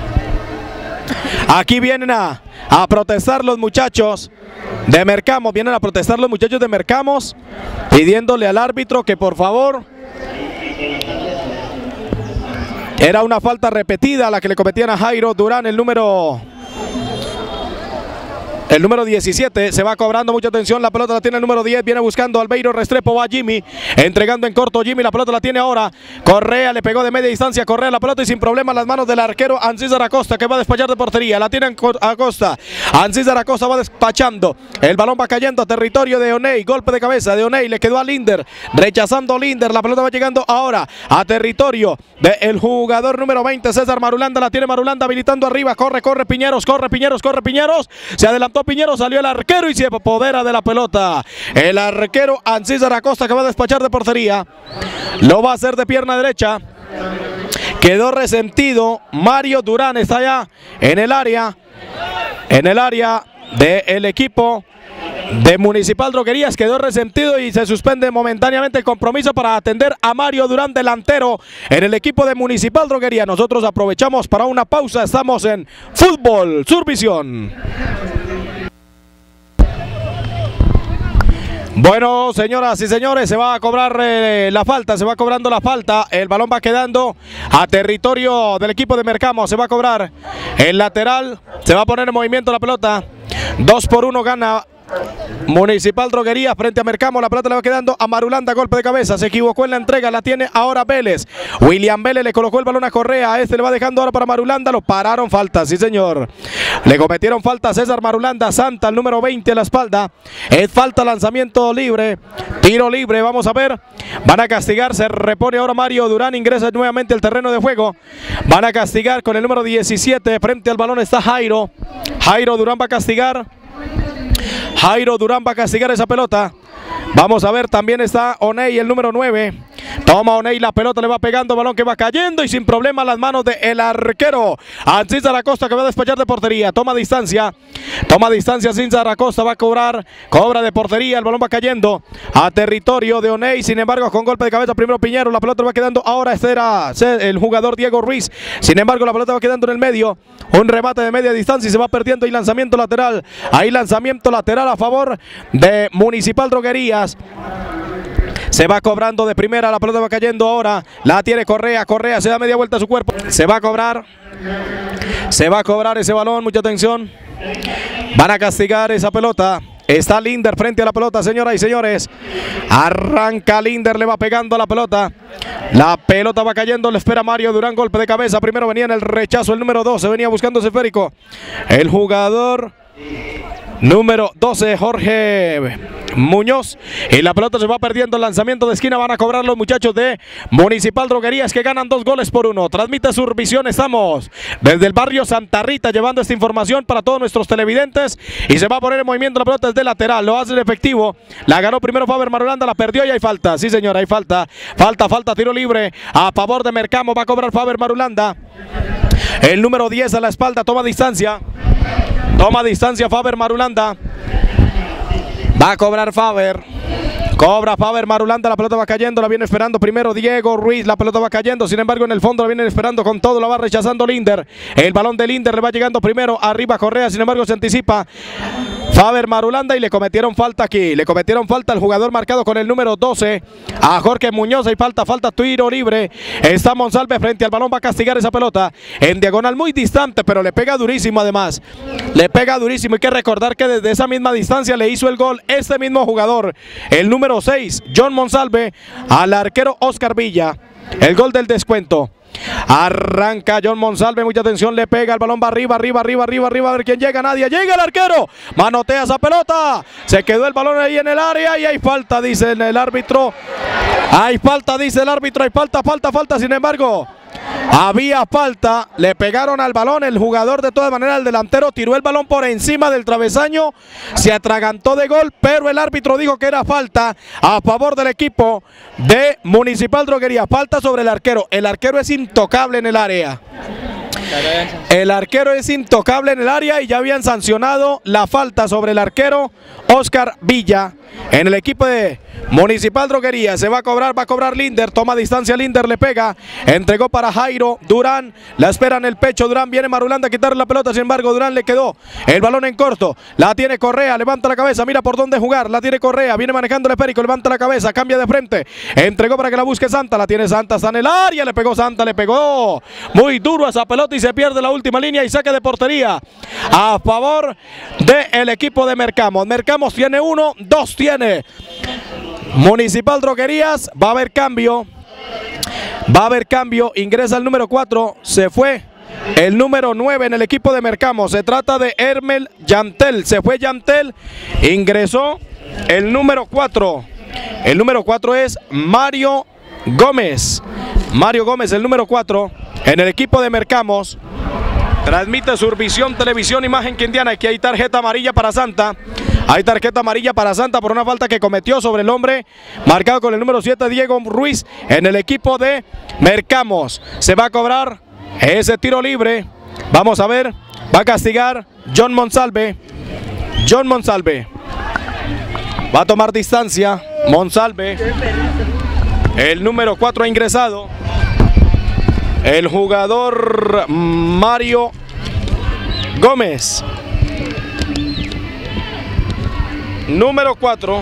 Aquí vienen a, a protestar los muchachos de Mercamos, vienen a protestar los muchachos de Mercamos, pidiéndole al árbitro que por favor, era una falta repetida la que le cometían a Jairo Durán, el número... El número diecisiete se va cobrando, mucha atención, la pelota la tiene el número diez, viene buscando Albeiro Restrepo, va Jimmy, entregando en corto Jimmy, la pelota la tiene ahora, Correa le pegó de media distancia, Correa la pelota y sin problema en las manos del arquero Ancísar Acosta, que va a despachar de portería, la tiene Acosta, Ancísar Acosta va despachando, el balón va cayendo a territorio de Oney, golpe de cabeza de Oney, le quedó a Linder, rechazando Linder, la pelota va llegando ahora a territorio del jugador número veinte, César Marulanda, la tiene Marulanda habilitando arriba, corre, corre Piñeros, corre Piñeros, corre Piñeros, se adelantó Piñeros, salió el arquero y se apodera de la pelota. El arquero Ancísar Acosta, que va a despachar de portería, lo va a hacer de pierna derecha. Quedó resentido. Mario Durán está allá en el área, en el área del equipo de Municipal Droguerías quedó resentido y se suspende momentáneamente el compromiso para atender a Mario Durán, delantero en el equipo de Municipal Droguería. Nosotros aprovechamos para una pausa, estamos en Fútbol Survisión. Bueno, señoras y señores, se va a cobrar eh, la falta, se va cobrando la falta, el balón va quedando a territorio del equipo de Mercamo, se va a cobrar el lateral, se va a poner en movimiento la pelota, dos por uno gana Municipal Droguería frente a Mercamo. La pelota le va quedando a Marulanda, golpe de cabeza, se equivocó en la entrega, la tiene ahora Vélez. William Vélez le colocó el balón a Correa, a este le va dejando ahora para Marulanda, lo pararon, falta, sí señor. Le cometieron falta a César Marulanda, Santa, el número veinte a la espalda. Es falta, lanzamiento libre, tiro libre, vamos a ver. Van a castigar, se repone ahora Mario Durán, ingresa nuevamente al terreno de juego. Van a castigar con el número diecisiete, frente al balón está Jairo. Jairo Durán va a castigar. Jairo Durán va a castigar esa pelota. Vamos a ver, también está Oney, el número nueve. Toma Oney, la pelota le va pegando, balón que va cayendo y sin problema las manos del arquero Ancísar Acosta, que va a despachar de portería. Toma distancia, toma distancia Ancísar Acosta, va a cobrar, cobra de portería, el balón va cayendo a territorio de Oney, sin embargo con golpe de cabeza primero Piñero, la pelota va quedando ahora, este era el jugador Diego Ruiz, sin embargo la pelota va quedando en el medio, un remate de media distancia y se va perdiendo y lanzamiento lateral, ahí lanzamiento lateral a favor de Municipal Droguerías. Se va cobrando de primera, la pelota va cayendo ahora, la tiene Correa, Correa se da media vuelta a su cuerpo, se va a cobrar, se va a cobrar ese balón, mucha atención, van a castigar esa pelota. Está Linder frente a la pelota, señoras y señores. Arranca Linder, le va pegando a la pelota. La pelota va cayendo, le espera Mario Durán, golpe de cabeza. Primero venía en el rechazo el número doce, venía buscando ese esférico. El jugador número doce, Jorge Muñoz, y la pelota se va perdiendo, el lanzamiento de esquina, van a cobrar los muchachos de Municipal Droguerías, que ganan dos goles por uno. Transmite Survisión, estamos desde el barrio Santa Rita llevando esta información para todos nuestros televidentes, y se va a poner en movimiento la pelota desde lateral, lo hace el efectivo, la ganó primero Faber Marulanda, la perdió y hay falta, sí señor, hay falta, falta, falta, tiro libre a favor de Mercamo, va a cobrar Faber Marulanda, el número diez a la espalda, toma distancia. Toma distancia Faber Marulanda. Va a cobrar Faber. Cobra Faber Marulanda, la pelota va cayendo, la viene esperando primero Diego Ruiz, la pelota va cayendo, sin embargo en el fondo la vienen esperando con todo, la va rechazando Linder. El balón de Linder le va llegando primero arriba Correa, sin embargo se anticipa Faber Marulanda y le cometieron falta aquí, le cometieron falta al jugador marcado con el número doce, a Jorge Muñoz, y falta, falta, tiro libre. Está Monsalve frente al balón, va a castigar esa pelota en diagonal muy distante, pero le pega durísimo además, le pega durísimo. Hay que recordar que desde esa misma distancia le hizo el gol este mismo jugador, el número seis, John Monsalve, al arquero Oscar Villa, el gol del descuento. Arranca John Monsalve, mucha atención, le pega, el balón va arriba, arriba, arriba, arriba, arriba, a ver quién llega, nadie, llega el arquero, manotea esa pelota, se quedó el balón ahí en el área y hay falta, dice el árbitro, hay falta, dice el árbitro, hay falta, falta, falta, sin embargo había falta, le pegaron al balón, el jugador de todas maneras, el delantero tiró el balón por encima del travesaño, se atragantó de gol, pero el árbitro dijo que era falta a favor del equipo de Municipal Droguería, falta sobre el arquero, el arquero es intocable en el área. El arquero es intocable en el área y ya habían sancionado la falta sobre el arquero Oscar Villa en el equipo de Municipal Droguería. Se va a cobrar, va a cobrar Linder, toma distancia Linder, le pega, entregó para Jairo Durán, la espera en el pecho, Durán, viene Marulanda a quitarle la pelota, sin embargo Durán le quedó el balón en corto, la tiene Correa, levanta la cabeza, mira por dónde jugar, la tiene Correa, viene manejando el esférico, levanta la cabeza, cambia de frente, entregó para que la busque Santa, la tiene Santa, está en el área, le pegó Santa, le pegó muy duro a esa pelota y se pierde la última línea y saque de portería a favor del equipo de Mercamos. Mercamos tiene uno, dos tiene Municipal Droguerías, va a haber cambio, va a haber cambio, ingresa el número cuatro, se fue el número nueve en el equipo de Mercamos, se trata de Hermel Yantel, se fue Yantel, ingresó el número cuatro, el número cuatro es Mario Gómez, Mario Gómez, el número cuatro en el equipo de Mercamos. Transmite Survisión, Televisión, Imagen Quindiana. Aquí hay tarjeta amarilla para Santa. Hay tarjeta amarilla para Santa por una falta que cometió sobre el hombre marcado con el número siete, Diego Ruiz, en el equipo de Mercamos. Se va a cobrar ese tiro libre. Vamos a ver. Va a castigar John Monsalve. John Monsalve. Va a tomar distancia Monsalve. El número cuatro ha ingresado. El jugador Mario Gómez. Número cuatro.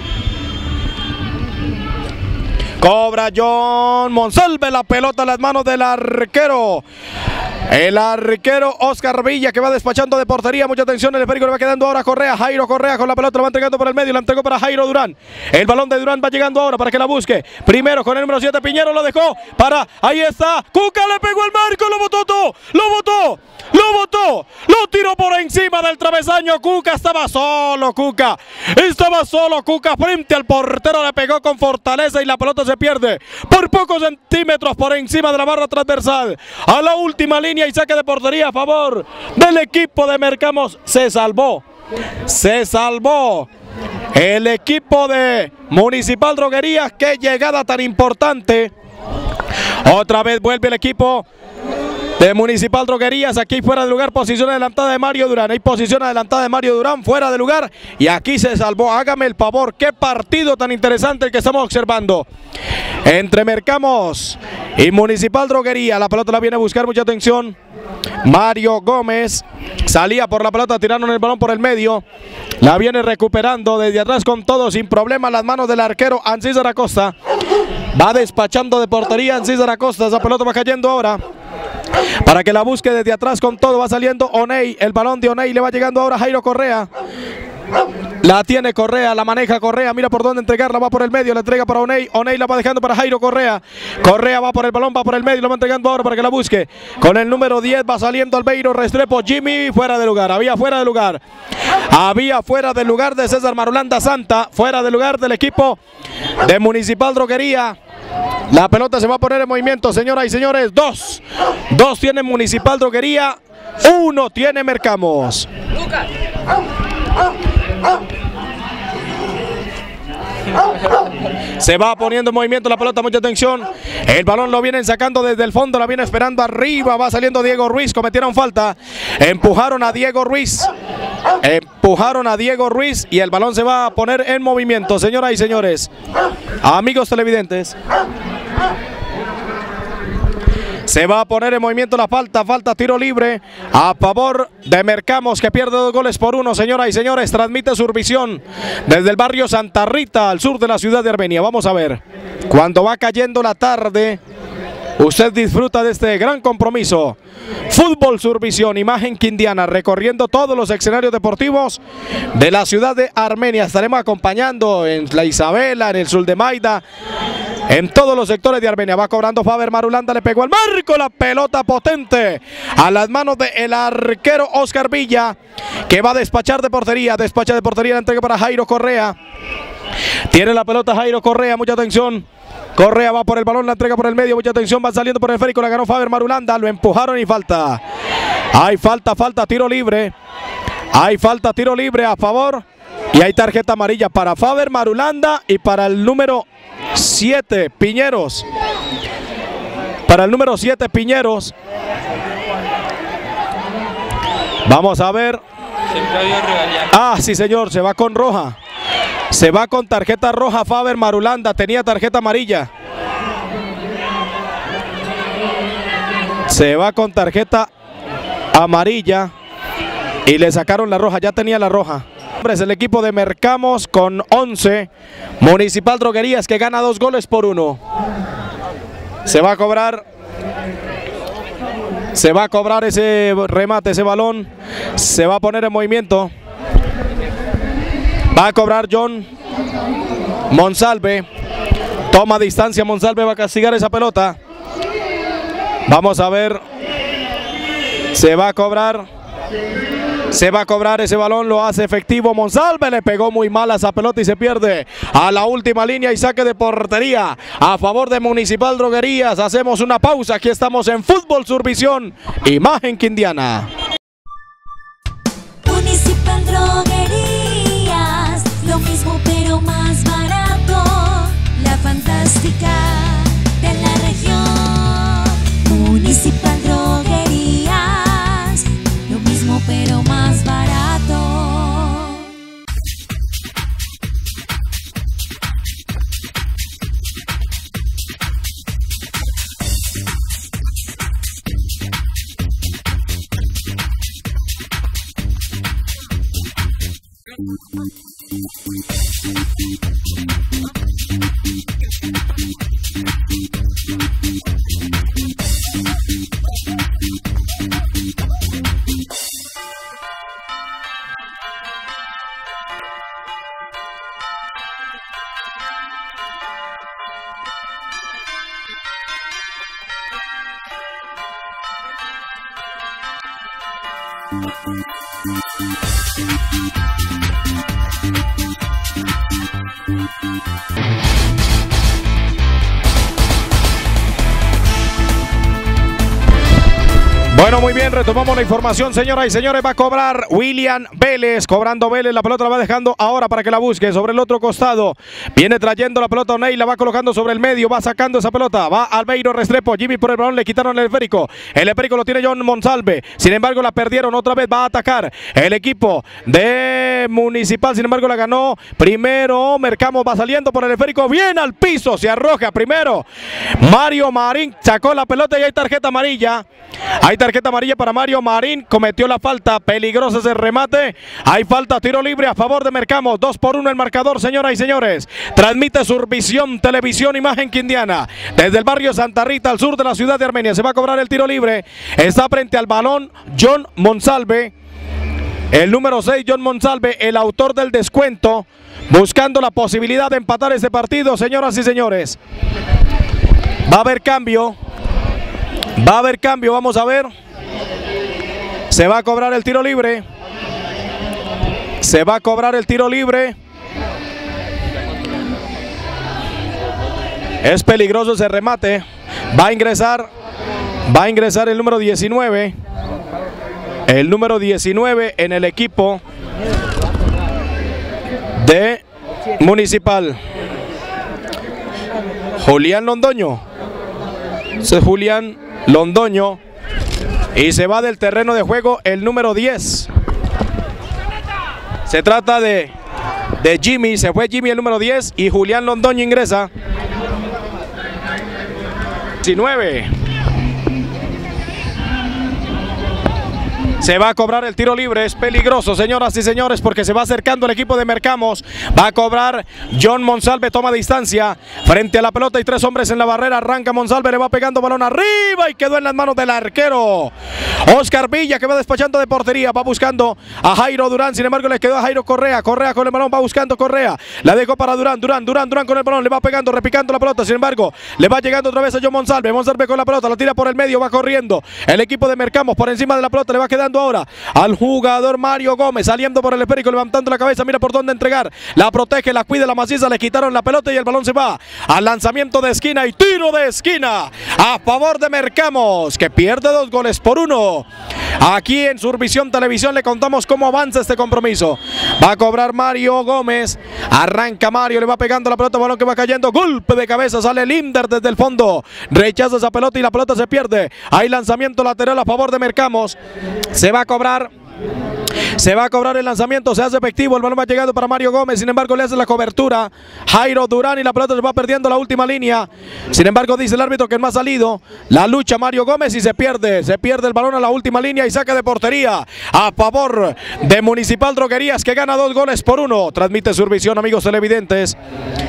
Cobra John Monsalve la pelota en las manos del arquero. El arquero Oscar Villa, que va despachando de portería. Mucha atención, el esférico le va quedando ahora a Correa. Jairo Correa con la pelota, lo va entregando por el medio. La entregó para Jairo Durán. El balón de Durán va llegando ahora para que la busque. Primero con el número siete, Piñero lo dejó para, ahí está, Cuca le pegó el marco, lo botó todo, lo botó, lo botó, lo tiró por encima del travesaño. Cuca estaba solo, Cuca, estaba solo Cuca frente al portero, le pegó con fortaleza y la pelota se pierde por pocos centímetros por encima de la barra transversal. A la última línea y saque de portería a favor del equipo de Mercamos. Se salvó, se salvó el equipo de Municipal Droguerías. Qué llegada tan importante. Otra vez vuelve el equipo de Municipal Droguerías. Aquí fuera de lugar, posición adelantada de Mario Durán. Hay posición adelantada de Mario Durán, fuera de lugar. Y aquí se salvó. Hágame el favor, qué partido tan interesante el que estamos observando entre Mercamos y Municipal Droguería. La pelota la viene a buscar, mucha atención. Mario Gómez salía por la pelota, tiraron el balón por el medio. La viene recuperando desde atrás con todo, sin problema, las manos del arquero Ancísar Acosta. Va despachando de portería Ancísar Acosta. Esa pelota va cayendo ahora para que la busque desde atrás con todo. Va saliendo Oney, el balón de Oney le va llegando ahora a Jairo Correa. La tiene Correa, la maneja Correa, mira por dónde entregarla, va por el medio, la entrega para Oney, Oney la va dejando para Jairo Correa. Correa va por el balón, va por el medio, lo va entregando ahora para que la busque. Con el número diez va saliendo Albeiro Restrepo, Jimmy fuera de lugar, había fuera de lugar. Había fuera del lugar de César Marulanda Santa, fuera del lugar del equipo de Municipal Droguería. La pelota se va a poner en movimiento, señoras y señores. Dos, dos tiene Municipal Droguería, uno tiene Mercamos. Se va poniendo en movimiento la pelota, mucha atención. El balón lo vienen sacando desde el fondo, la viene esperando arriba, va saliendo Diego Ruiz, cometieron falta. Empujaron a Diego Ruiz. Empujaron a Diego Ruiz y el balón se va a poner en movimiento, señoras y señores. Amigos televidentes. Se va a poner en movimiento la falta, falta tiro libre a favor de Mercamos, que pierde dos goles por uno, señoras y señores. Transmite Survisión desde el barrio Santa Rita, al sur de la ciudad de Armenia. Vamos a ver, cuando va cayendo la tarde, usted disfruta de este gran compromiso. Fútbol Survisión, imagen quindiana, recorriendo todos los escenarios deportivos de la ciudad de Armenia. Estaremos acompañando en La Isabela, en el sur de Maida, en todos los sectores de Armenia. Va cobrando Faber Marulanda, le pegó al marco, la pelota potente a las manos del arquero Oscar Villa, que va a despachar de portería, despacha de portería, la entrega para Jairo Correa. Tiene la pelota Jairo Correa, mucha atención. Correa va por el balón, la entrega por el medio, mucha atención, va saliendo por el esférico, la ganó Faber Marulanda, lo empujaron y falta. Hay falta, falta, tiro libre. Hay falta, tiro libre a favor. Y hay tarjeta amarilla para Faber Marulanda y para el número siete, Piñeros. Para el número siete, Piñeros. Vamos a ver. Ah, sí señor, se va con roja. Se va con tarjeta roja Faber Marulanda, tenía tarjeta amarilla. Se va con tarjeta amarilla y le sacaron la roja, ya tenía la roja. Es el equipo de Mercamos con once, Municipal Droguerías, que gana dos goles por uno. Se va a cobrar, se va a cobrar ese remate, ese balón, se va a poner en movimiento. Va a cobrar John Monsalve. Toma distancia, Monsalve va a castigar esa pelota. Vamos a ver. Se va a cobrar. Se va a cobrar ese balón, lo hace efectivo Monsalve, le pegó muy mal a esa pelota y se pierde a la última línea y saque de portería a favor de Municipal Droguerías. Hacemos una pausa, aquí estamos en Fútbol Survisión, imagen quindiana. Municipal Droguerías, lo mismo pero más barato, la fantástica de la región. Municipal Droguerías, lo mismo pero más barato. Bueno, muy bien, retomamos la información, señoras y señores. Va a cobrar William Vélez, cobrando Vélez, la pelota la va dejando ahora para que la busque sobre el otro costado. Viene trayendo la pelota O'Neill, la va colocando sobre el medio, va sacando esa pelota, va Albeiro Restrepo, Jimmy por el balón, le quitaron el esférico. El esférico lo tiene John Monsalve, sin embargo la perdieron otra vez, va a atacar el equipo de Municipal, sin embargo la ganó primero Mercamos, va saliendo por el esférico, bien al piso, se arroja primero Mario Marín, sacó la pelota y hay tarjeta amarilla. Hay tarjeta amarilla para Mario Marín, cometió la falta, peligroso ese remate. Hay falta, tiro libre a favor de Mercamos, dos por uno el marcador, señoras y señores. Transmite Survisión, Televisión, Imagen Quindiana, desde el barrio Santa Rita, al sur de la ciudad de Armenia. Se va a cobrar el tiro libre, está frente al balón John Monsalve, el número seis, John Monsalve, el autor del descuento, buscando la posibilidad de empatar este partido, señoras y señores. Va a haber cambio. Va a haber cambio, vamos a ver. Se va a cobrar el tiro libre. Se va a cobrar el tiro libre. Es peligroso ese remate. Va a ingresar. Va a ingresar el número diecinueve. El número diecinueve en el equipo de Municipal. Julián Londoño. Ese es Julián Londoño, y se va del terreno de juego el número diez. Se trata de, de Jimmy, se fue Jimmy el número diez y Julián Londoño ingresa. diecinueve. Se va a cobrar el tiro libre, es peligroso, señoras y señores, porque se va acercando el equipo de Mercamos. Va a cobrar John Monsalve, toma distancia frente a la pelota, hay tres hombres en la barrera, arranca Monsalve, le va pegando balón arriba y quedó en las manos del arquero Oscar Villa, que va despachando de portería, va buscando a Jairo Durán, sin embargo le quedó a Jairo Correa, Correa con el balón, va buscando Correa, la dejó para Durán, Durán, Durán, Durán con el balón, le va pegando, repicando la pelota, sin embargo le va llegando otra vez a John Monsalve, Monsalve con la pelota, la tira por el medio, va corriendo el equipo de Mercamos por encima de la pelota, le va quedando ahora al jugador Mario Gómez, saliendo por el esférico, levantando la cabeza, mira por dónde entregar, la protege, la cuida, la maciza, le quitaron la pelota y el balón se va al lanzamiento de esquina y tiro de esquina a favor de Mercamos, que pierde dos goles por uno. Aquí en Survisión Televisión le contamos cómo avanza este compromiso. Va a cobrar Mario Gómez, arranca Mario, le va pegando la pelota, balón que va cayendo, golpe de cabeza, sale Linder desde el fondo, rechaza esa pelota y la pelota se pierde. Hay lanzamiento lateral a favor de Mercamos, se va a cobrar Se va a cobrar el lanzamiento, se hace efectivo, el balón va llegando para Mario Gómez, sin embargo le hace la cobertura Jairo Durán y la pelota se va perdiendo la última línea, sin embargo dice el árbitro que no ha salido, la lucha Mario Gómez y se pierde, se pierde el balón a la última línea y saca de portería a favor de Municipal Droguerías, que gana dos goles por uno. Transmite Survisión, amigos televidentes.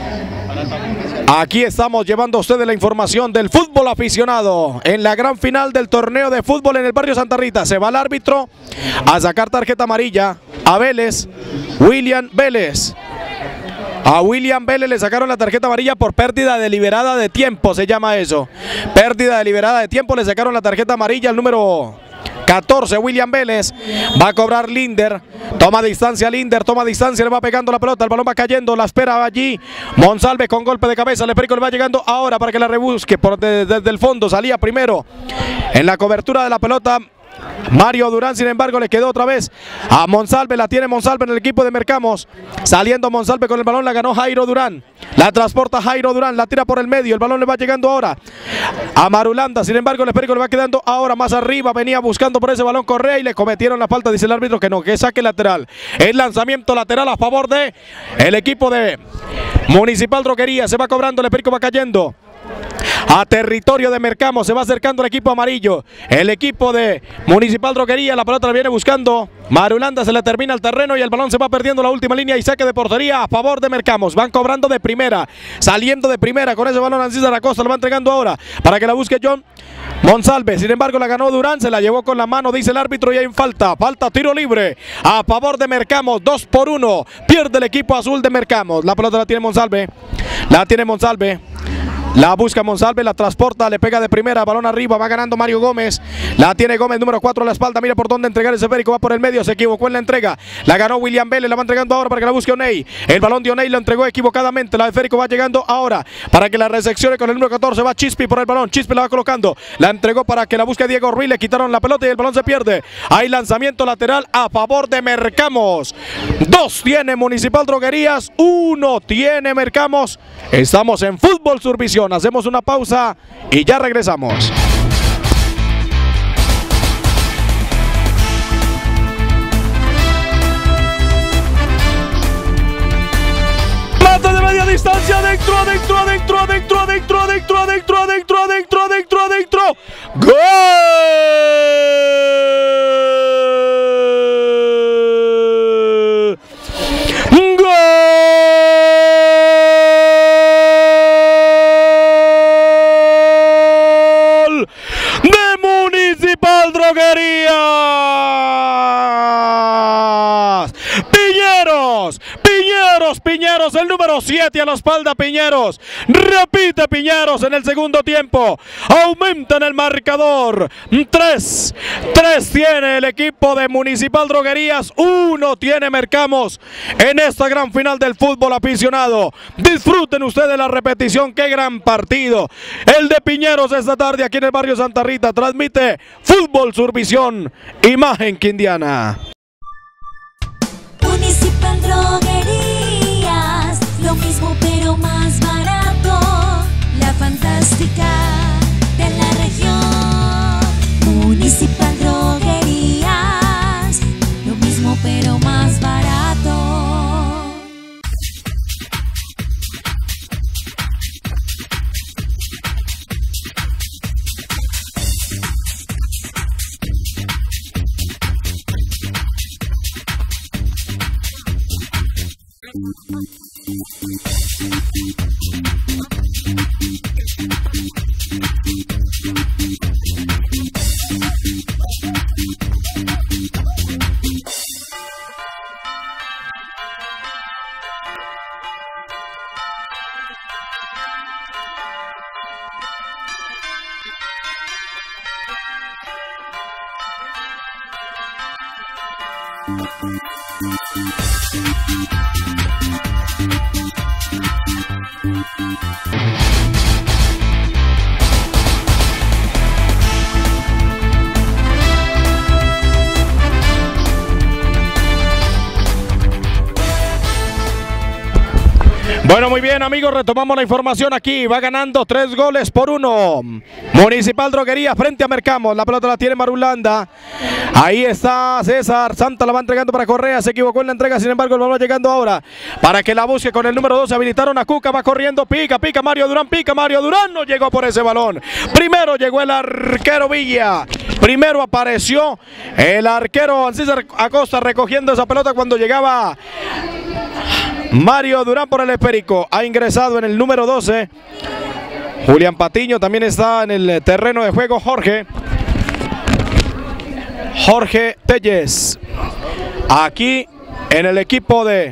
Aquí estamos llevando a ustedes la información del fútbol aficionado en la gran final del torneo de fútbol en el barrio Santa Rita. Se va el árbitro a sacar tarjeta amarilla a Vélez, William Vélez. A William Vélez le sacaron la tarjeta amarilla por pérdida deliberada de tiempo, se llama eso. Pérdida deliberada de tiempo, le sacaron la tarjeta amarilla al número catorce, William Vélez. Va a cobrar Linder, toma distancia Linder, toma distancia, le va pegando la pelota, el balón va cayendo, la espera allí Monsalve con golpe de cabeza, el esférico le va llegando ahora para que la rebusque por desde, desde el fondo, salía primero en la cobertura de la pelota Mario Durán, sin embargo le quedó otra vez a Monsalve, la tiene Monsalve en el equipo de Mercamos, saliendo Monsalve con el balón, la ganó Jairo Durán, la transporta Jairo Durán, la tira por el medio, el balón le va llegando ahora a Marulanda, sin embargo el esférico le va quedando ahora más arriba, venía buscando por ese balón Correa y le cometieron la falta, dice el árbitro que no, que saque lateral, el lanzamiento lateral a favor de el equipo de Municipal Droguería, se va cobrando, el esférico va cayendo. a territorio de Mercamos. Se va acercando el equipo amarillo, el equipo de Municipal Droguería. La pelota la viene buscando Marulanda, se le termina el terreno y el balón se va perdiendo la última línea y saque de portería a favor de Mercamos. Van cobrando de primera, saliendo de primera con ese balón. Ancísar Acosta lo va entregando ahora para que la busque John Monsalve. Sin embargo la ganó Durán, se la llevó con la mano, dice el árbitro, y hay falta, falta, tiro libre a favor de Mercamos. Dos por uno, pierde el equipo azul de Mercamos. La pelota la tiene Monsalve, la tiene Monsalve. La busca Monsalve, la transporta, le pega de primera, balón arriba, va ganando Mario Gómez. La tiene Gómez, número cuatro a la espalda, mira por dónde entregar ese esférico, va por el medio, se equivocó en la entrega. La ganó William Vélez, la va entregando ahora para que la busque Oney. El balón de Oney lo entregó equivocadamente, la de esférico va llegando ahora para que la recepcione con el número catorce, va Chispi por el balón, Chispi la va colocando, la entregó para que la busque Diego Ruiz, le quitaron la pelota y el balón se pierde. Hay lanzamiento lateral a favor de Mercamos. Dos tiene Municipal Droguerías, uno tiene Mercamos. Estamos en Fútbol Survisión. Hacemos una pausa y ya regresamos. Mata de media distancia, adentro, adentro, adentro, adentro, adentro, adentro, adentro, adentro, adentro, adentro, adentro. ¡Gol! Droguerías. Piñeros, Piñeros, Piñeros, el número siete a la espalda, Piñeros. Repite Piñeros en el segundo tiempo. Aumenta en el marcador. Tres, tres tiene el equipo de Municipal Droguerías, uno tiene Mercamos en esta gran final del fútbol aficionado. Disfruten ustedes la repetición, qué gran partido. El de Piñeros esta tarde aquí en el barrio Santa Rita. Transmite Fútbol Survisión, imagen quindiana. Municipal Droguerías, lo mismo pero más barato. La fantástica de la región. Municipal Droguerías, lo mismo pero más barato. Bueno, muy bien amigos, retomamos la información aquí. Va ganando tres goles por uno Municipal Droguería frente a Mercamos. La pelota la tiene Marulanda. Ahí está César Santa, la va entregando para Correa. Se equivocó en la entrega, sin embargo el balón va llegando ahora para que la busque con el número dos. Habilitaron a Cuca, va corriendo, pica, pica Mario Durán, pica Mario Durán. No llegó por ese balón. Primero llegó el arquero Villa. Primero apareció el arquero Ancísar Acosta recogiendo esa pelota cuando llegaba Mario Durán por el esférico. Ha ingresado en el número doce Julián Patiño, también está en el terreno de juego Jorge Jorge Telles. Aquí en el equipo de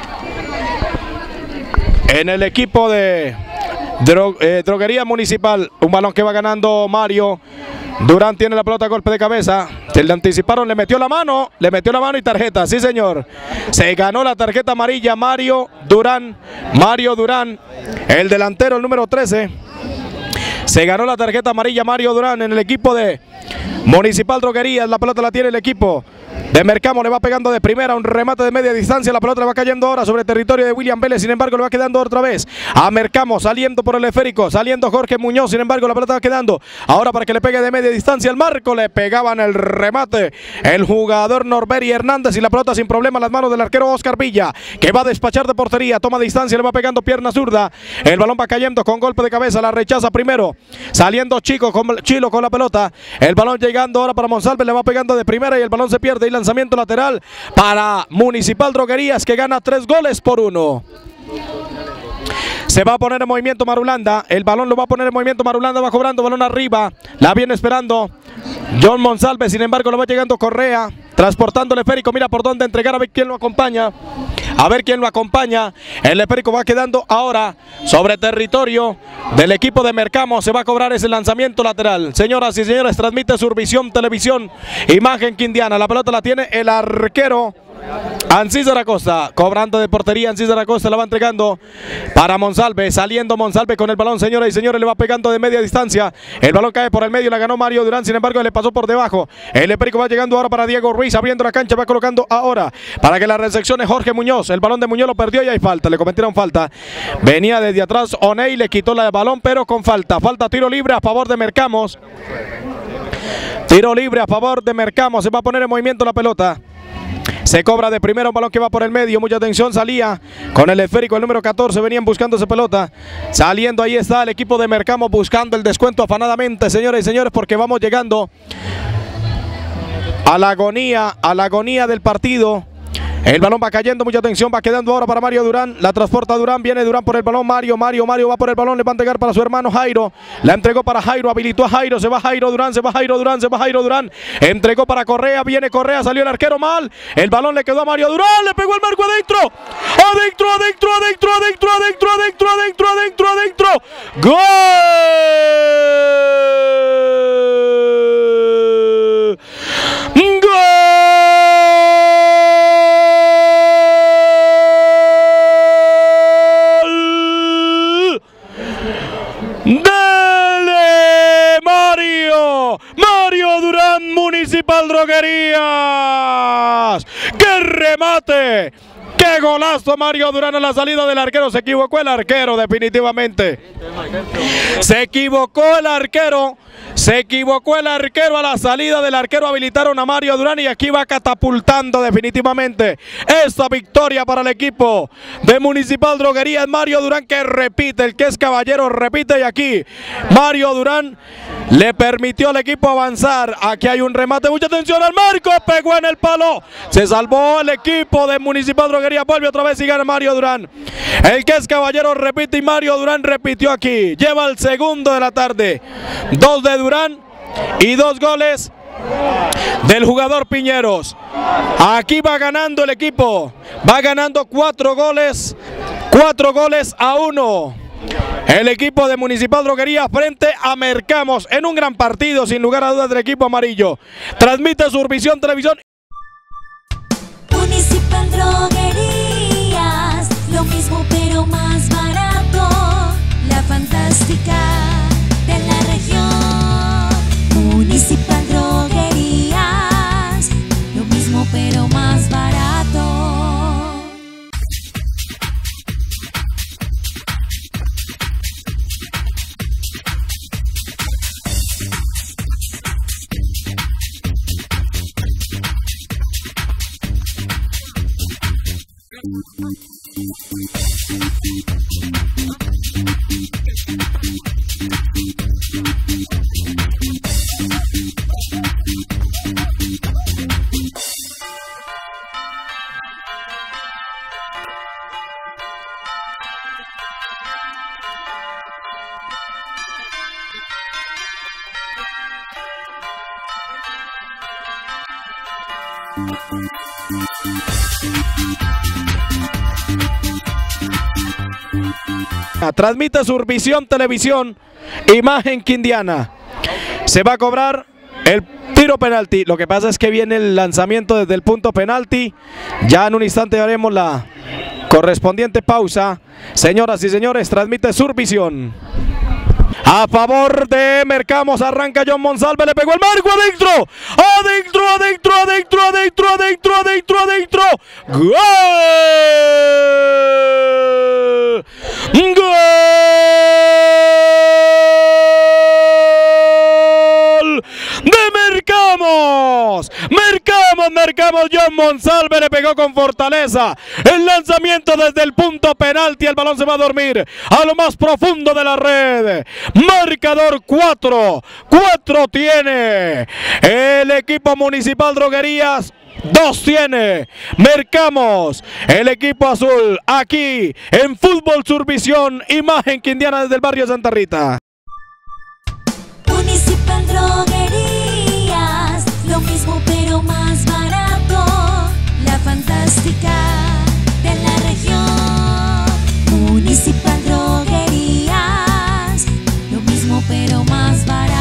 en el equipo de Dro, eh, Droguería Municipal. Un balón que va ganando Mario Durán, tiene la pelota, golpe de cabeza. Se le anticiparon, le metió la mano, le metió la mano y tarjeta, sí señor. Se ganó la tarjeta amarilla Mario Durán, Mario Durán, el delantero, el número trece. Se ganó la tarjeta amarilla Mario Durán en el equipo de Municipal Droguerías. La pelota la tiene el equipo de Mercamo le va pegando de primera, un remate de media distancia, la pelota le va cayendo ahora sobre el territorio de William Vélez, sin embargo le va quedando otra vez a Mercamo, saliendo por el esférico, saliendo Jorge Muñoz, sin embargo la pelota va quedando ahora para que le pegue de media distancia al marco, le pegaban el remate el jugador Norberi Hernández y la pelota sin problema en las manos del arquero Oscar Villa, que va a despachar de portería, toma distancia, le va pegando pierna zurda, el balón va cayendo con golpe de cabeza, la rechaza primero, saliendo Chico con, Chilo con la pelota, el balón llegando ahora para Monsalve, le va pegando de primera y el balón se pierde y lanzamiento lateral para Municipal Droguerías, que gana tres goles por uno. Se va a poner en movimiento Marulanda, el balón lo va a poner en movimiento Marulanda, va cobrando, balón arriba, la viene esperando John Monsalve, sin embargo lo va llegando Correa, transportando el esférico, mira por dónde entregar, a ver quién lo acompaña, a ver quién lo acompaña, el esférico va quedando ahora sobre territorio del equipo de Mercamo, se va a cobrar ese lanzamiento lateral. Señoras y señores, transmite Survisión Televisión, imagen quindiana, la pelota la tiene el arquero Ancísar Acosta, cobrando de portería, Ancísar Acosta la va entregando para Monsalve, saliendo Monsalve con el balón, señoras y señores, le va pegando de media distancia, el balón cae por el medio, la ganó Mario Durán, sin embargo le pasó por debajo, el esférico va llegando ahora para Diego Ruiz, abriendo la cancha, va colocando ahora para que la recepcione Jorge Muñoz, el balón de Muñoz lo perdió y hay falta, le cometieron falta, venía desde atrás Oney, le quitó el balón pero con falta, falta tiro libre a favor de Mercamos, tiro libre a favor de Mercamos, se va a poner en movimiento la pelota. Se cobra de primera un balón que va por el medio, mucha atención, salía con el esférico el número catorce, venían buscando esa pelota, saliendo ahí está el equipo de Mercamo buscando el descuento afanadamente, señores y señores, porque vamos llegando a la agonía, a la agonía del partido. El balón va cayendo, mucha atención, va quedando ahora para Mario Durán, la transporta Durán, viene Durán por el balón, Mario, Mario, Mario va por el balón, le va a entregar para su hermano Jairo, la entregó para Jairo, habilitó a Jairo, se va Jairo Durán, se va Jairo Durán, se va Jairo Durán, entregó para Correa, viene Correa, salió el arquero mal, el balón le quedó a Mario Durán, le pegó el marco adentro, adentro, adentro, adentro, adentro, adentro, adentro, adentro, adentro, adentro, ¡gol! ¡Gol! ¡Dale, Mario! ¡Mario Durán, Municipal Droguerías! ¡Qué remate! ¡Qué golazo Mario Durán a la salida del arquero! Se equivocó el arquero definitivamente. Se equivocó el arquero. Se equivocó el arquero a la salida del arquero, habilitaron a Mario Durán y aquí va catapultando definitivamente esta victoria para el equipo de Municipal Droguerías. Mario Durán que repite, el que es caballero repite y aquí Mario Durán le permitió al equipo avanzar. Aquí hay un remate, mucha atención al marco, pegó en el palo, se salvó el equipo de Municipal Droguerías, vuelve otra vez y gana Mario Durán. El que es caballero repite y Mario Durán repitió aquí, lleva el segundo de la tarde, dos de Durán y dos goles del jugador Piñeros. Aquí va ganando el equipo, va ganando cuatro goles, cuatro goles a uno. El equipo de Municipal Droguería frente a Mercamos en un gran partido, sin lugar a dudas, del equipo amarillo. Transmite Survisión Televisión. Municipal Droguerías, lo mismo pero más barato, la fantástica de la región. Municipal Droguerías, lo mismo pero más barato. Transmite Survisión Televisión, imagen quindiana. Se va a cobrar el tiro penalti. Lo que pasa es que viene el lanzamiento desde el punto penalti. Ya en un instante haremos la correspondiente pausa. Señoras y señores, transmite Survisión. a favor de Mercamos. Arranca John Monsalve, le pegó el marco, adentro, adentro, adentro, adentro, adentro, adentro, adentro, adentro. ¡Gol! ¡Gol! ¡De Mercamos! ¡Mercamos, Mercamos! John Monsalve le pegó con fortaleza. El lanzamiento desde el punto penalti. El balón se va a dormir a lo más profundo de la red. Marcador cuatro. cuatro tiene el equipo Municipal Droguerías. Dos tiene Mercamos, el equipo azul, aquí en Fútbol Survisión, imagen quindiana desde el barrio Santa Rita. Municipal Droguerías, lo mismo pero más barato. La fantástica de la región. Municipal Droguerías, lo mismo pero más barato.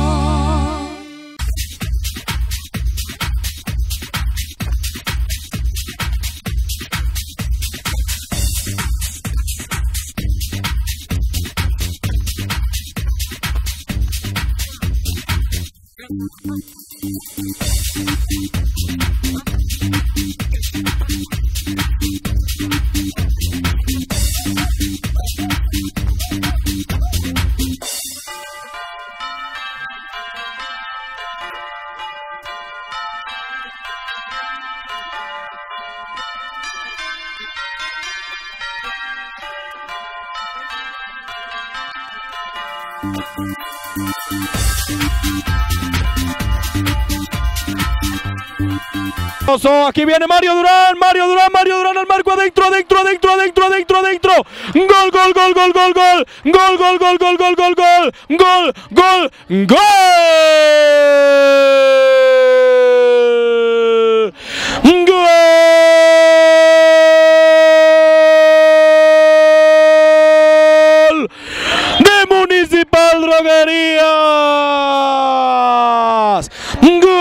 Aquí viene Mario Durán, Mario Durán, Mario Durán al marco, adentro, adentro, adentro, adentro, adentro, adentro. Gol, gol, gol, gol, gol, gol. Gol, gol, gol, gol, gol, gol, gol. Gol, gol, gol. Gol. De Municipal Droguerías. Gol.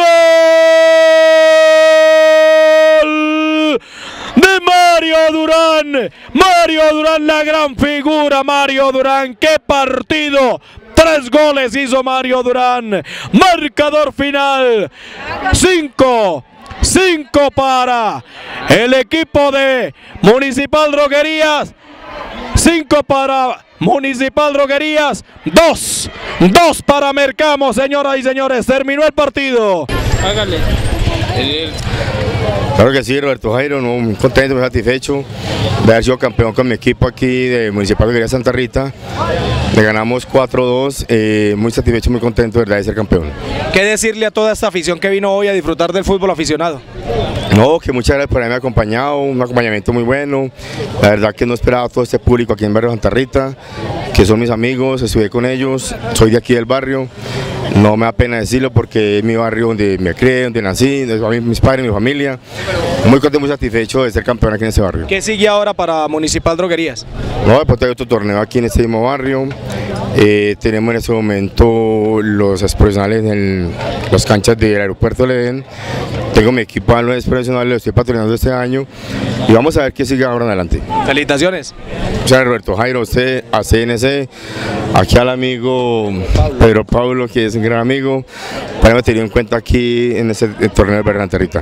Mario Durán, Mario Durán, la gran figura, Mario Durán, qué partido, tres goles hizo Mario Durán, marcador final, cinco, cinco para el equipo de Municipal Droguerías, cinco para Municipal Droguerías, dos, dos para Mercamos, señoras y señores, terminó el partido. Hágale. El... Claro que sí, Roberto Jairo, no, muy contento, muy satisfecho de haber sido campeón con mi equipo aquí de Municipal Droguerías Santa Rita. Le ganamos cuatro dos, eh, muy satisfecho, muy contento de verdad de ser campeón. ¿Qué decirle a toda esta afición que vino hoy a disfrutar del fútbol aficionado? No, que muchas gracias por haberme acompañado, un acompañamiento muy bueno. La verdad que no esperaba todo este público aquí en el barrio Santa Rita, que son mis amigos, estuve con ellos, soy de aquí del barrio. No me da pena decirlo porque es mi barrio donde me crié, donde nací, mis padres, mi familia. Muy contento, muy satisfecho de ser campeón aquí en este barrio. ¿Qué sigue ahora para Municipal Droguerías? No, después hay otro torneo aquí en este mismo barrio. Eh, tenemos en este momento los profesionales en las canchas del aeropuerto de Edén. Tengo mi equipo de los profesionales, lo estoy patrocinando este año y vamos a ver qué sigue ahora en adelante. Felicitaciones. Muchas gracias, Roberto Jairo, a usted, a C N C, aquí al amigo Pedro Pablo, que es un gran amigo, para haberme tenido en cuenta aquí en este torneo del barrio Santa Rita.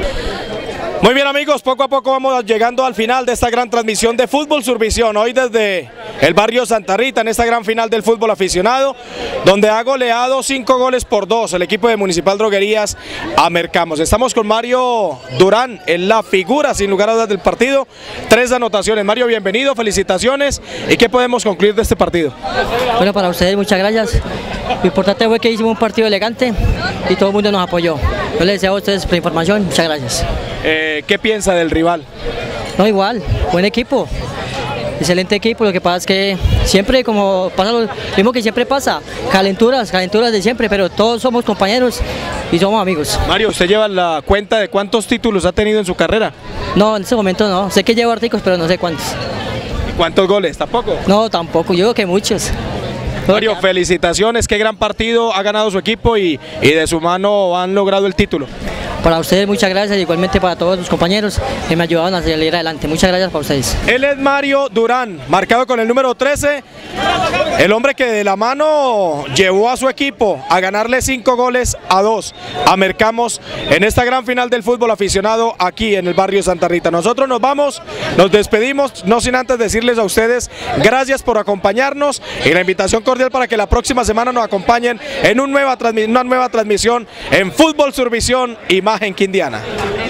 Muy bien, amigos, poco a poco vamos llegando al final de esta gran transmisión de Fútbol Survisión, hoy desde el barrio Santa Rita, en esta gran final del fútbol aficionado, donde ha goleado cinco goles por dos el equipo de Municipal Droguerías a Mercamos. Estamos con Mario Durán, en la figura sin lugar a dudas del partido, tres anotaciones. Mario, bienvenido, felicitaciones. ¿Y qué podemos concluir de este partido? Bueno, para ustedes muchas gracias. Lo importante fue que hicimos un partido elegante y todo el mundo nos apoyó. Yo les deseo a ustedes por la información, muchas gracias. Eh, ¿Qué piensa del rival? No, igual, buen equipo, excelente equipo. Lo que pasa es que siempre, como pasa lo mismo que siempre pasa, calenturas, calenturas de siempre, pero todos somos compañeros y somos amigos. Mario, ¿usted lleva la cuenta de cuántos títulos ha tenido en su carrera? No, en este momento no, sé que llevo artículos, pero no sé cuántos. ¿Y cuántos goles? ¿Tampoco? No, tampoco, yo creo que muchos. Mario, felicitaciones, qué gran partido ha ganado su equipo y, y de su mano han logrado el título. para ustedes muchas gracias, igualmente para todos los compañeros que me ayudaron a salir adelante. Muchas gracias para ustedes. Él es Mario Durán, marcado con el número trece, el hombre que de la mano llevó a su equipo a ganarle cinco goles a dos a Mercamos en esta gran final del fútbol aficionado aquí en el barrio Santa Rita. Nosotros nos vamos, nos despedimos, no sin antes decirles a ustedes gracias por acompañarnos y la invitación cordial para que la próxima semana nos acompañen en un nueva una nueva transmisión en Fútbol Survisión Imagen Quindiana.